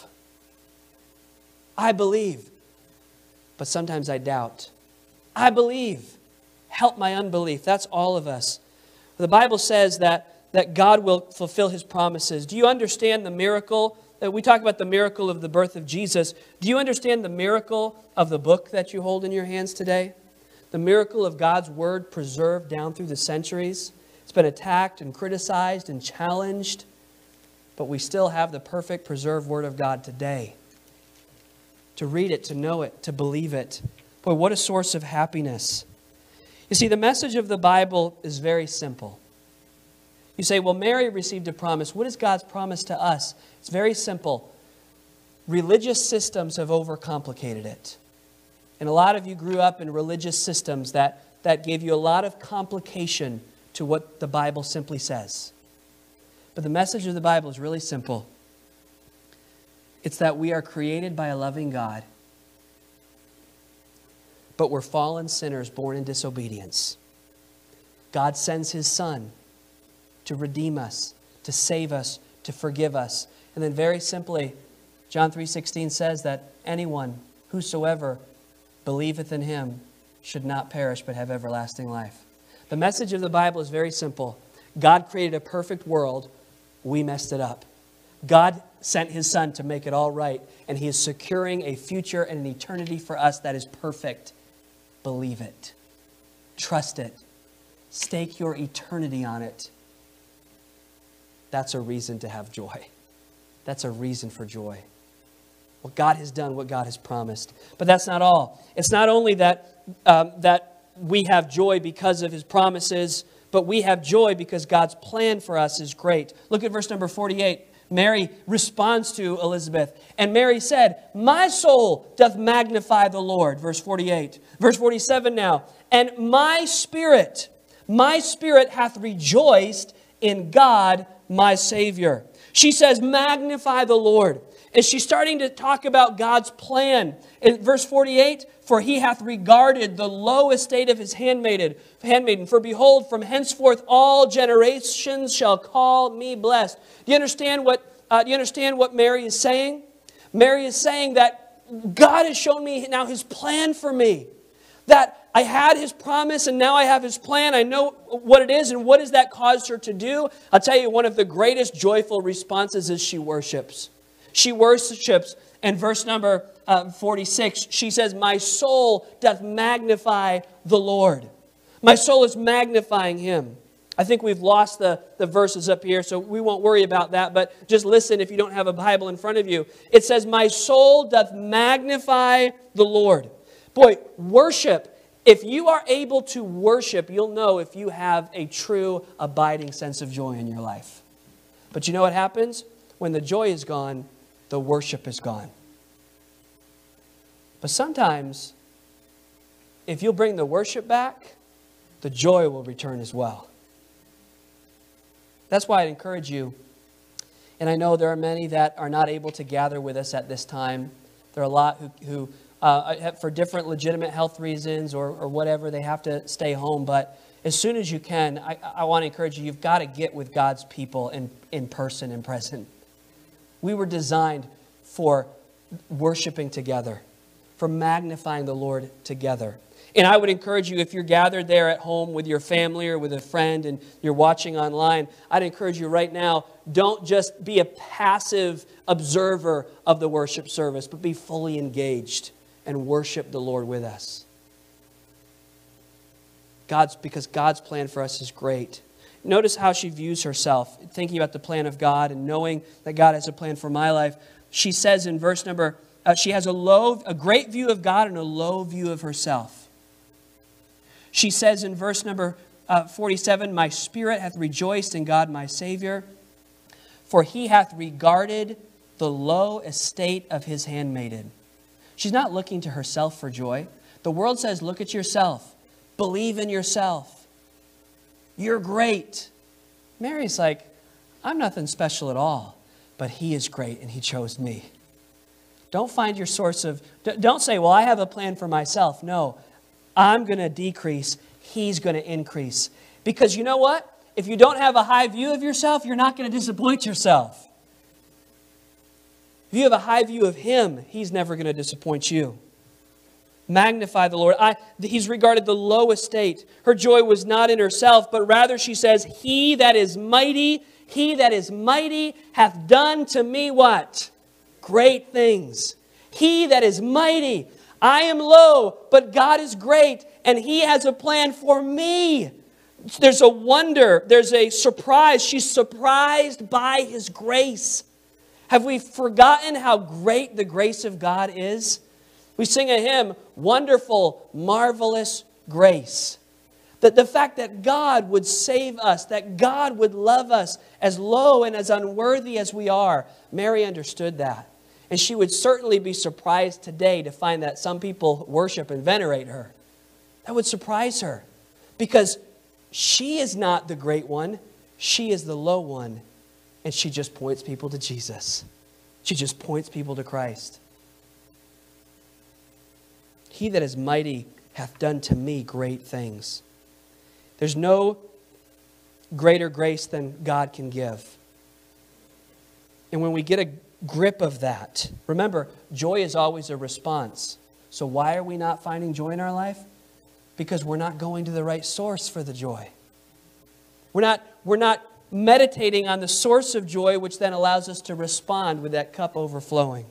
I believe, but sometimes I doubt. I believe, help my unbelief. That's all of us. The Bible says that God will fulfill his promises. Do you understand the miracle? We talk about the miracle of the birth of Jesus. Do you understand the miracle of the book that you hold in your hands today? The miracle of God's word preserved down through the centuries. It's been attacked and criticized and challenged, but we still have the perfect preserved word of God today. To read it, to know it, to believe it. Boy, what a source of happiness. You see, the message of the Bible is very simple. You say, well, Mary received a promise. What is God's promise to us? It's very simple. Religious systems have overcomplicated it. And a lot of you grew up in religious systems that gave you a lot of complication to what the Bible simply says. But the message of the Bible is really simple. It's that we are created by a loving God, but we're fallen sinners born in disobedience. God sends his Son to redeem us, to save us, to forgive us. And then very simply, John 3:16 says that anyone, whosoever believeth in him should not perish but have everlasting life. The message of the Bible is very simple. God created a perfect world. We messed it up. God sent his Son to make it all right, and he is securing a future and an eternity for us that is perfect. Believe it. Trust it. Stake your eternity on it. That's a reason to have joy. That's a reason for joy. What God has done, what God has promised. But that's not all. It's not only that we have joy because of his promises, but we have joy because God's plan for us is great. Look at verse number 48. Mary responds to Elizabeth. And Mary said, my soul doth magnify the Lord. Verse 48. Verse 47 now. And my spirit hath rejoiced in God my Savior. She says, magnify the Lord. And she's starting to talk about God's plan. In verse 48, for he hath regarded the low estate of his handmaiden. For behold, from henceforth all generations shall call me blessed. Do you understand what Mary is saying? Mary is saying that God has shown me now his plan for me. That I had his promise and now I have his plan. I know what it is, and what does that cause her to do? I'll tell you, one of the greatest joyful responses is she worships. She worships. And verse number 46, she says, my soul doth magnify the Lord. My soul is magnifying him. I think we've lost the verses up here, so we won't worry about that. But just listen if you don't have a Bible in front of you. It says, my soul doth magnify the Lord. Boy, worship. If you are able to worship, you'll know if you have a true, abiding sense of joy in your life. But you know what happens? When the joy is gone, the worship is gone. But sometimes, if you'll bring the worship back, the joy will return as well. That's why I'd encourage you, and I know there are many that are not able to gather with us at this time. There are a lot who for different legitimate health reasons or whatever, they have to stay home. But as soon as you can, I want to encourage you, you've got to get with God's people in person and present. We were designed for worshiping together, for magnifying the Lord together. And I would encourage you, if you're gathered there at home with your family or with a friend and you're watching online, I'd encourage you right now, don't just be a passive observer of the worship service, but be fully engaged and worship the Lord with us. Because God's plan for us is great. Notice how she views herself, thinking about the plan of God and knowing that God has a plan for my life. She says in verse number, she has a great view of God and a low view of herself. She says in verse number 47, my spirit hath rejoiced in God my Savior, for he hath regarded the low estate of his handmaiden. She's not looking to herself for joy. The world says, look at yourself. Believe in yourself. You're great. Mary's like, I'm nothing special at all, but he is great and he chose me. Don't find your source of, don't say, well, I have a plan for myself. No, I'm going to decrease. He's going to increase. Because you know what? if you don't have a high view of yourself, you're not going to disappoint yourself. If you have a high view of Him, He's never going to disappoint you. Magnify the Lord. He's regarded the low estate. Her joy was not in herself, but rather she says, He that is mighty hath done to me what? Great things. He that is mighty. I am low, but God is great, and He has a plan for me. There's a wonder. There's a surprise. She's surprised by His grace. Have we forgotten how great the grace of God is? We sing a hymn, Wonderful, Marvelous Grace. That the fact that God would save us, that God would love us as low and as unworthy as we are. Mary understood that. And she would certainly be surprised today to find that some people worship and venerate her. That would surprise her. Because she is not the great one. She is the low one. And she just points people to Jesus. She just points people to Christ. He that is mighty hath done to me great things. There's no greater grace than God can give. And when we get a grip of that, remember, joy is always a response. So why are we not finding joy in our life? Because we're not going to the right source for the joy. We're not meditating on the source of joy, which then allows us to respond with that cup overflowing.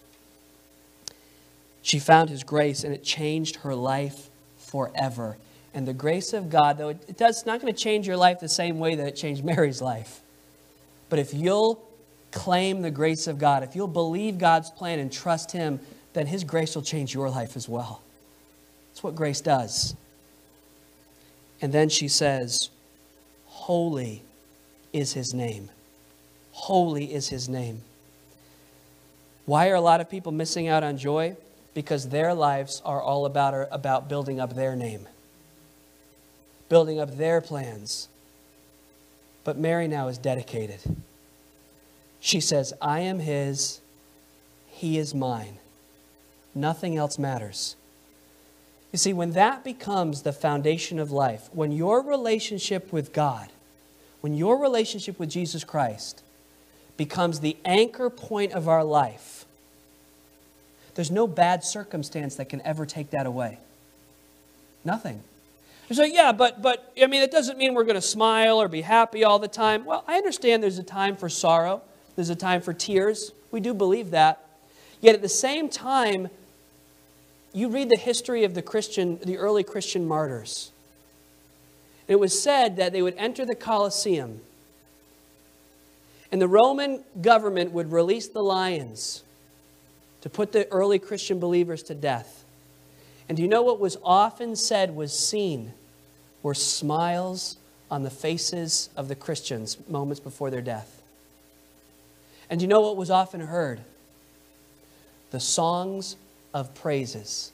She found His grace, and it changed her life forever. And the grace of God, though it's not going to change your life the same way that it changed Mary's life. But if you'll claim the grace of God, if you'll believe God's plan and trust Him, then His grace will change your life as well. That's what grace does. And then she says, Holy is His name. Holy is His name. Why are a lot of people missing out on joy? Because their lives are all about building up their name. Building up their plans. But Mary now is dedicated. She says, I am His, He is mine. Nothing else matters. You see, when that becomes the foundation of life, when your relationship with God, when your relationship with Jesus Christ becomes the anchor point of our life, there's no bad circumstance that can ever take that away. Nothing. You say, yeah, but I mean, it doesn't mean we're going to smile or be happy all the time. Well, I understand there's a time for sorrow. There's a time for tears. We do believe that. Yet at the same time, you read the history of the early Christian martyrs. It was said that they would enter the Colosseum, and the Roman government would release the lions to put the early Christian believers to death. And do you know what was often said was seen were smiles on the faces of the Christians moments before their death? And do you know what was often heard? The songs of praises.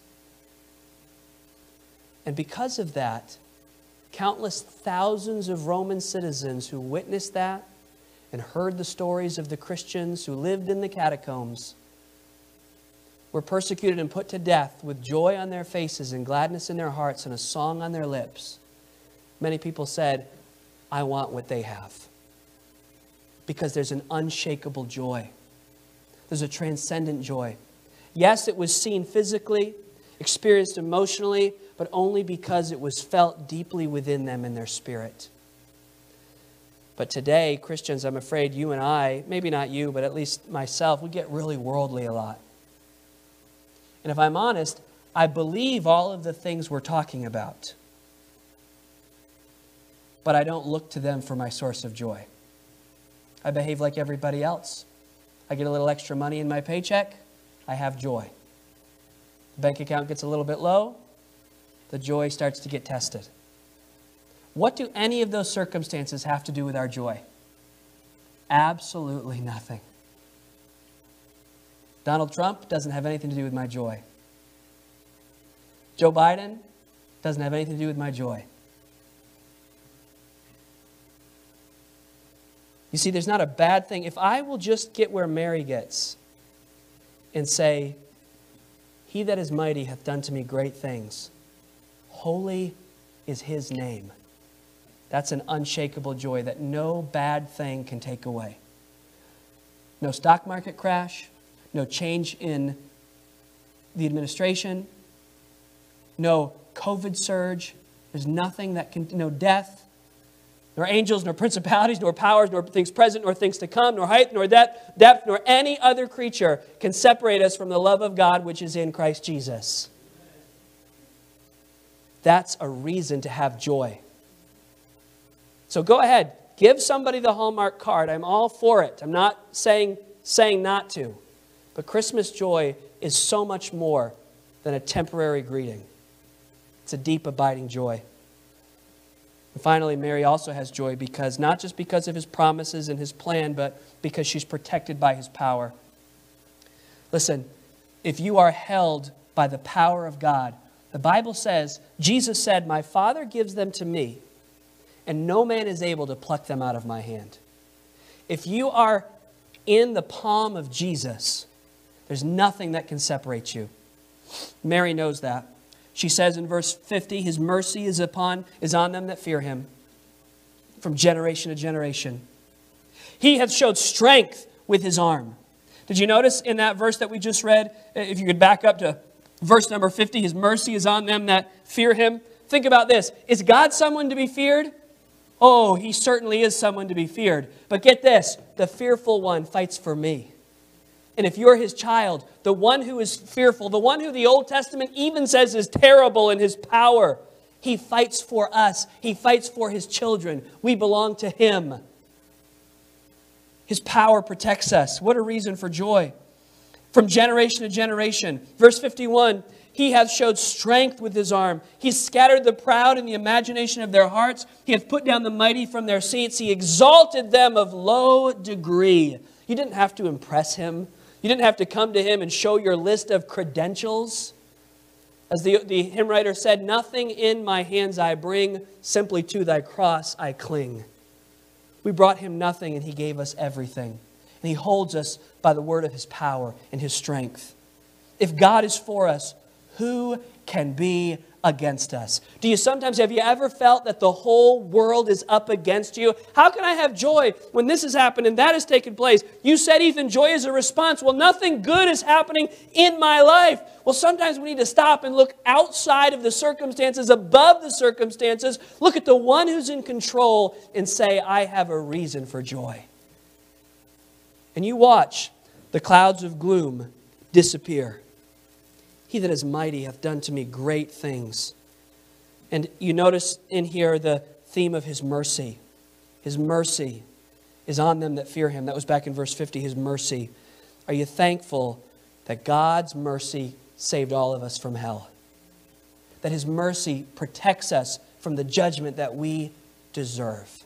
And because of that, countless thousands of Roman citizens who witnessed that and heard the stories of the Christians who lived in the catacombs were persecuted and put to death with joy on their faces and gladness in their hearts and a song on their lips. Many people said, I want what they have. Because there's an unshakable joy. There's a transcendent joy. Yes, it was seen physically, experienced emotionally, but only because it was felt deeply within them in their spirit. But today, Christians, I'm afraid you and I, maybe not you, but at least myself, we get really worldly a lot. And if I'm honest, I believe all of the things we're talking about. But I don't look to them for my source of joy. I behave like everybody else. I get a little extra money in my paycheck, I have joy. The bank account gets a little bit low, the joy starts to get tested. What do any of those circumstances have to do with our joy? Absolutely nothing. Donald Trump doesn't have anything to do with my joy. Joe Biden doesn't have anything to do with my joy. You see, there's not a bad thing. If I will just get where Mary gets and say, He that is mighty hath done to me great things. Holy is His name. That's an unshakable joy that no bad thing can take away. No stock market crash, no change in the administration, no COVID surge. There's nothing that can, no death, nor angels, nor principalities, nor powers, nor things present, nor things to come, nor height, nor depth, nor any other creature can separate us from the love of God which is in Christ Jesus. That's a reason to have joy. So go ahead, give somebody the Hallmark card. I'm all for it. I'm not saying not to. But Christmas joy is so much more than a temporary greeting. It's a deep, abiding joy. And finally, Mary also has joy because, not just because of his promises and his plan, but because she's protected by his power. Listen, if you are held by the power of God, the Bible says, Jesus said, "My Father gives them to me, and no man is able to pluck them out of my hand." If you are in the palm of Jesus, there's nothing that can separate you. Mary knows that. She says in verse 50, his mercy is on them that fear him from generation to generation. He hath showed strength with his arm. Did you notice in that verse that we just read, if you could back up to verse number 50, his mercy is on them that fear him. Think about this. Is God someone to be feared? Oh, he certainly is someone to be feared. But get this, the fearful one fights for me. And if you're his child, the one who is fearful, the one who the Old Testament even says is terrible in his power, he fights for us. He fights for his children. We belong to him. His power protects us. What a reason for joy. From generation to generation. Verse 51, he hath showed strength with his arm. He scattered the proud in the imagination of their hearts. He hath put down the mighty from their seats. He exalted them of low degree. You didn't have to impress him. You didn't have to come to him and show your list of credentials. As the hymn writer said, nothing in my hands I bring, simply to thy cross I cling. We brought him nothing and he gave us everything. And he holds us by the word of his power and his strength. If God is for us, who can be against us? Have you ever felt that the whole world is up against you? How can I have joy when this has happened and that has taken place? You said, Ethan, joy is a response. Well, nothing good is happening in my life. Well, sometimes we need to stop and look outside of the circumstances, above the circumstances. Look at the one who's in control and say, I have a reason for joy. And you watch the clouds of gloom disappear. He that is mighty hath done to me great things. And you notice in here the theme of his mercy. His mercy is on them that fear him. That was back in verse 50, his mercy. Are you thankful that God's mercy saved all of us from hell? That his mercy protects us from the judgment that we deserve.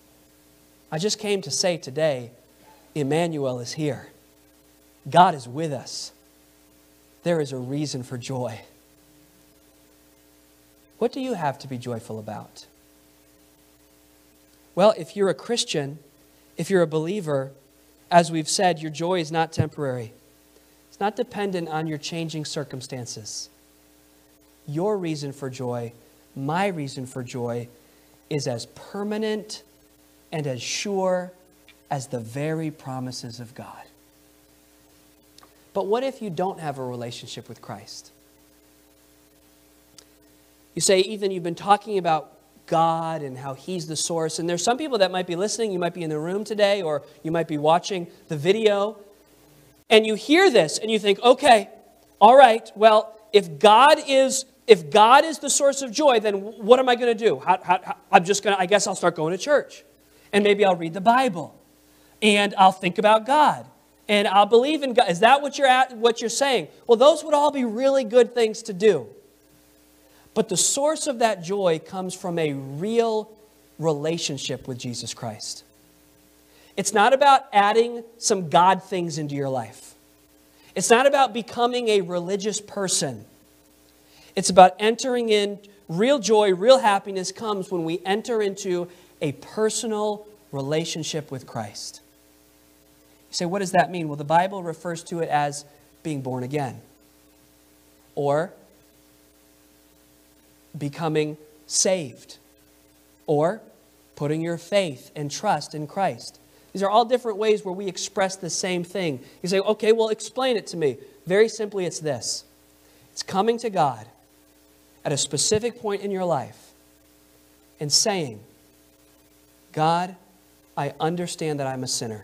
I just came to say today, Emmanuel is here. God is with us. There is a reason for joy. What do you have to be joyful about? Well, if you're a Christian, if you're a believer, as we've said, your joy is not temporary. It's not dependent on your changing circumstances. Your reason for joy, my reason for joy, is as permanent and as sure as the very promises of God. But what if you don't have a relationship with Christ? You say, Ethan, you've been talking about God and how he's the source. And there's some people that might be listening. You might be in the room today, or you might be watching the video. And you hear this and you think, okay, all right, well, if God is the source of joy, then what am I going to do? I guess I'll start going to church. And maybe I'll read the Bible. And I'll think about God. And I'll believe in God. Is that what you're saying? Well, those would all be really good things to do. But the source of that joy comes from a real relationship with Jesus Christ. It's not about adding some God things into your life. It's not about becoming a religious person. It's about entering in. Real joy, real happiness comes when we enter into a personal relationship with Christ. You say, what does that mean? Well, the Bible refers to it as being born again, or becoming saved, or putting your faith and trust in Christ. These are all different ways where we express the same thing. You say, okay, well, explain it to me. Very simply, it's this. It's coming to God at a specific point in your life and saying, God, I understand that I'm a sinner.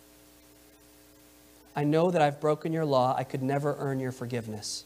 I know that I've broken your law. I could never earn your forgiveness.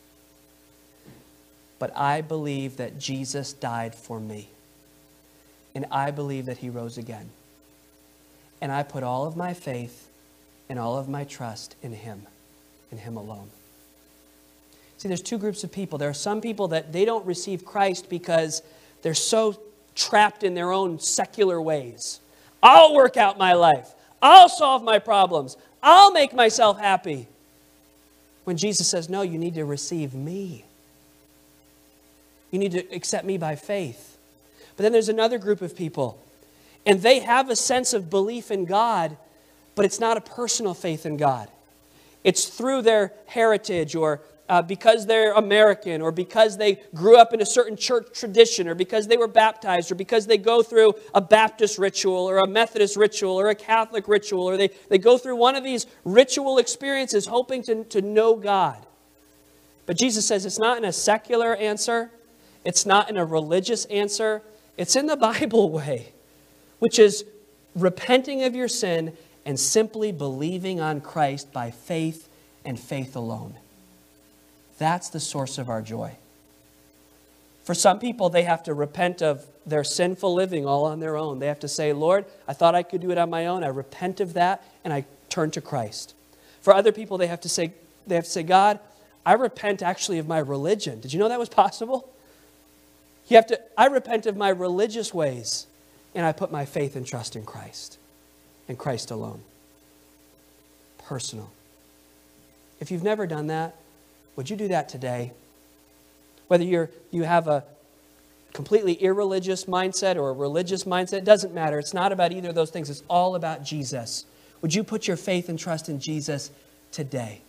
But I believe that Jesus died for me. And I believe that he rose again. And I put all of my faith and all of my trust in him alone. See, there's two groups of people. There are some people that they don't receive Christ because they're so trapped in their own secular ways. I'll work out my life. I'll solve my problems. I'll make myself happy. When Jesus says, no, you need to receive me. You need to accept me by faith. But then there's another group of people, and they have a sense of belief in God, but it's not a personal faith in God. It's through their heritage, or because they're American, or because they grew up in a certain church tradition, or because they were baptized, or because they go through a Baptist ritual, or a Methodist ritual, or a Catholic ritual, or they go through one of these ritual experiences hoping to know God. But Jesus says it's not in a secular answer. It's not in a religious answer. It's in the Bible way, which is repenting of your sin and simply believing on Christ by faith and faith alone. That's the source of our joy. For some people, they have to repent of their sinful living all on their own. They have to say, Lord, I thought I could do it on my own. I repent of that, and I turn to Christ. For other people, they have to say, God, I repent actually of my religion. Did you know that was possible? I repent of my religious ways, and I put my faith and trust in Christ, and Christ alone. Personal. If you've never done that, would you do that today? Whether you have a completely irreligious mindset or a religious mindset, it doesn't matter. It's not about either of those things. It's all about Jesus. Would you put your faith and trust in Jesus today?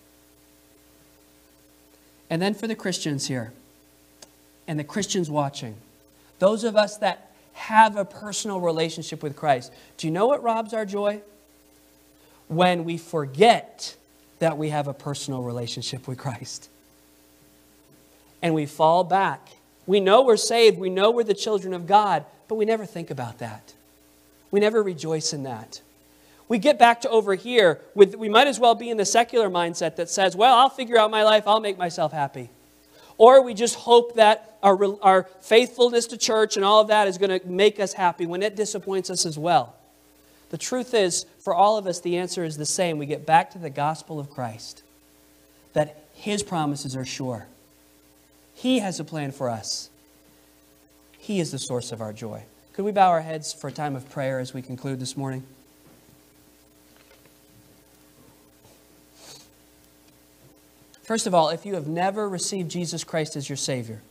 And then for the Christians here, and the Christians watching, those of us that have a personal relationship with Christ, do you know what robs our joy? When we forget that we have a personal relationship with Christ. And we fall back. We know we're saved. We know we're the children of God, but we never think about that. We never rejoice in that. We get back to over here, we might as well be in the secular mindset that says, well, I'll figure out my life. I'll make myself happy. Or we just hope that our faithfulness to church and all of that is going to make us happy when it disappoints us as well. The truth is, for all of us, the answer is the same. We get back to the gospel of Christ, that his promises are sure. He has a plan for us. He is the source of our joy. Could we bow our heads for a time of prayer as we conclude this morning? First of all, if you have never received Jesus Christ as your Savior,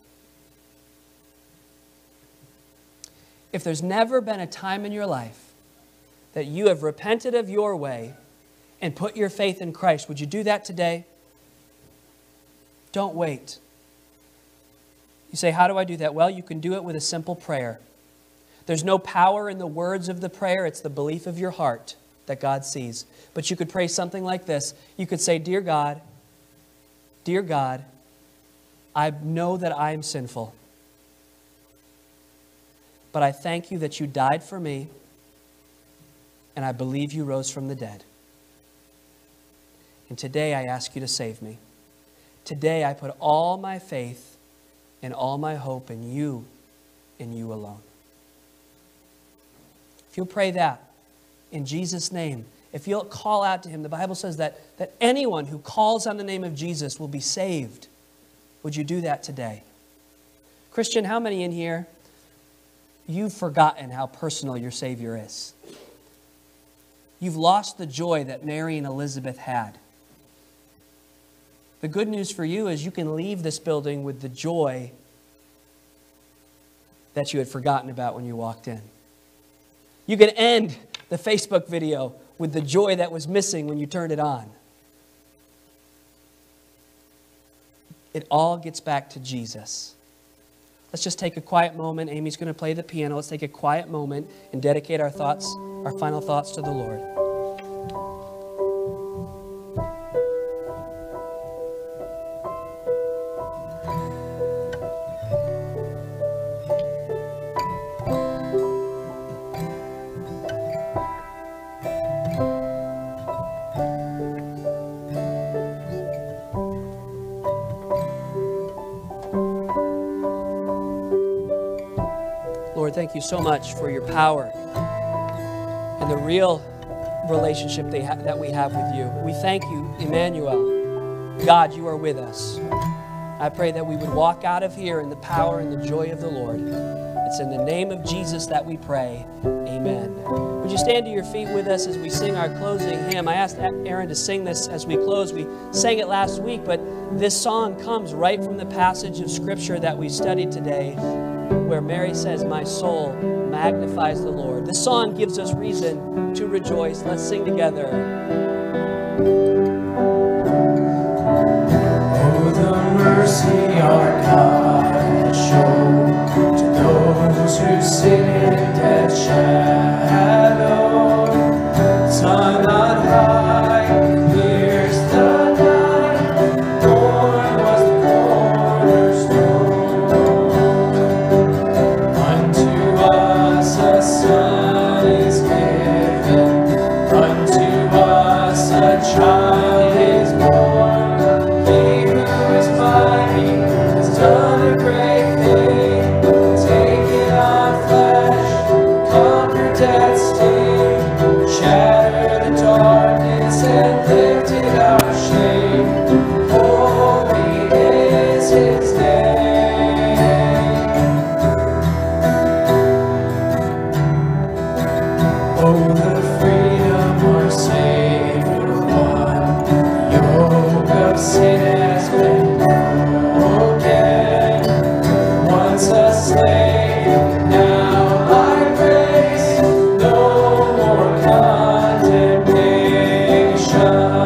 if there's never been a time in your life that you have repented of your way and put your faith in Christ, would you do that today? Don't wait. You say, how do I do that? Well, you can do it with a simple prayer. There's no power in the words of the prayer. It's the belief of your heart that God sees. But you could pray something like this. You could say, Dear God, I know that I am sinful. But I thank you that you died for me, and I believe you rose from the dead. And today I ask you to save me. Today I put all my faith and all my hope in you alone. If you'll pray that in Jesus' name, if you'll call out to him, the Bible says that anyone who calls on the name of Jesus will be saved. Would you do that today? Christian, how many in here, you've forgotten how personal your Savior is? You've lost the joy that Mary and Elizabeth had. The good news for you is you can leave this building with the joy that you had forgotten about when you walked in. You can end the Facebook video with the joy that was missing when you turned it on. It all gets back to Jesus. let's just take a quiet moment. Amy's going to play the piano. Let's take a quiet moment and dedicate our thoughts, our final thoughts to the Lord. Lord, thank you so much for your power and the real relationship that we have with you. We thank you, Emmanuel. God, you are with us. I pray that we would walk out of here in the power and the joy of the Lord. It's in the name of Jesus that we pray. Amen. Would you stand to your feet with us as we sing our closing hymn? I asked Aaron to sing this as we close. We sang it last week, but this song comes right from the passage of Scripture that we studied today, where Mary says, "My soul magnifies the Lord." This song gives us reason to rejoice. Let's sing together. Oh, the mercy our God has shown to those who sit in death's shadow. Sun on high, pierced the night, born was the cornerstone. Unto us a son is given, unto us a child is born. He who is mighty has done a great thing, taken on flesh, conquered death's sting, shattered the darkness and lifted our shame. Holy is his name. Oh, the freedom our Savior won, the yoke of sin has been broken. Once a slave, now by grace, no more condemnation.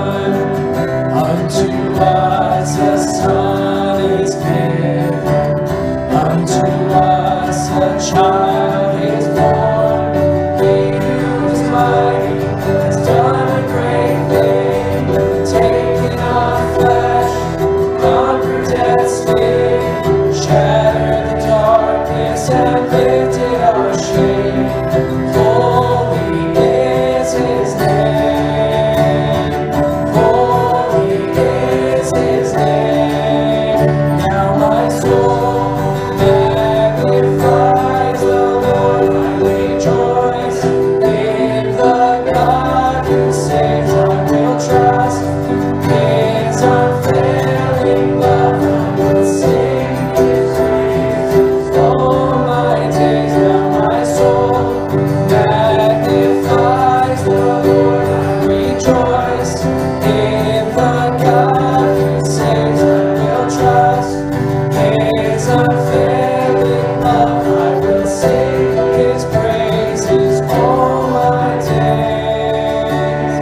Unto us a son is given, unto us a child is born. He who is mighty has done a great thing, taken on flesh, conquered death's sting, shattered the darkness and lifted our shame. Holy is his name. Holy is his name. Now my soul magnifies the Lord. I rejoice in the God who saves. I will trust his unfailing love. I will sing his praise all my days. Now my soul magnifies the Lord. I rejoice in the God who saves. I will trust his unfailing love. I will sing his praises all my days.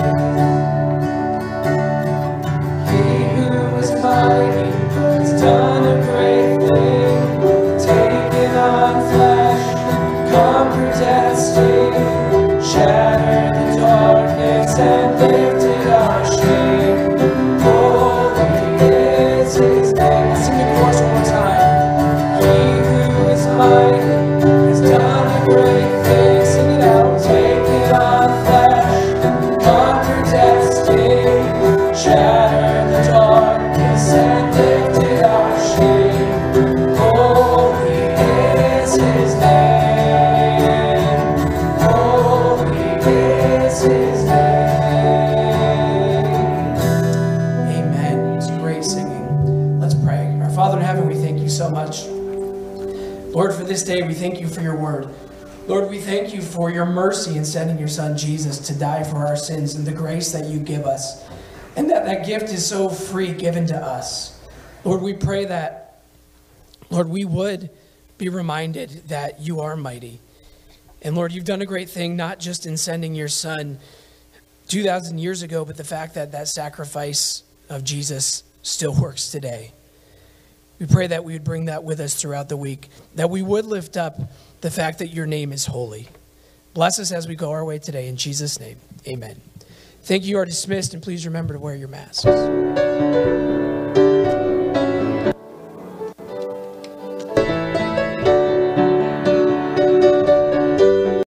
He who is mighty has done a great thing, taken on flesh, conquered death's sting, shattered the darkness and lifted our shame. Holy is his name. Let's sing the chorus one more time. He who is mighty has done a great thing. Sing it out. Taken on flesh, conquered death's sting, shattered the darkness and lifted our shame. Holy is his name. Holy is his name. Amen. It's great singing. Let's pray. Our Father in heaven, we thank you so much, Lord, for this day. We thank you for your word. Lord, we thank you for your mercy in sending your son Jesus to die for our sins and the grace that you give us. And that gift is so free given to us. Lord, we pray that, Lord, we would be reminded that you are mighty. And Lord, you've done a great thing, not just in sending your son 2,000 years ago, but the fact that that sacrifice of Jesus still works today. We pray that we would bring that with us throughout the week, that we would lift up the fact that your name is holy. Bless us as we go our way today. In Jesus' name, amen. Thank you. You are dismissed, and please remember to wear your masks.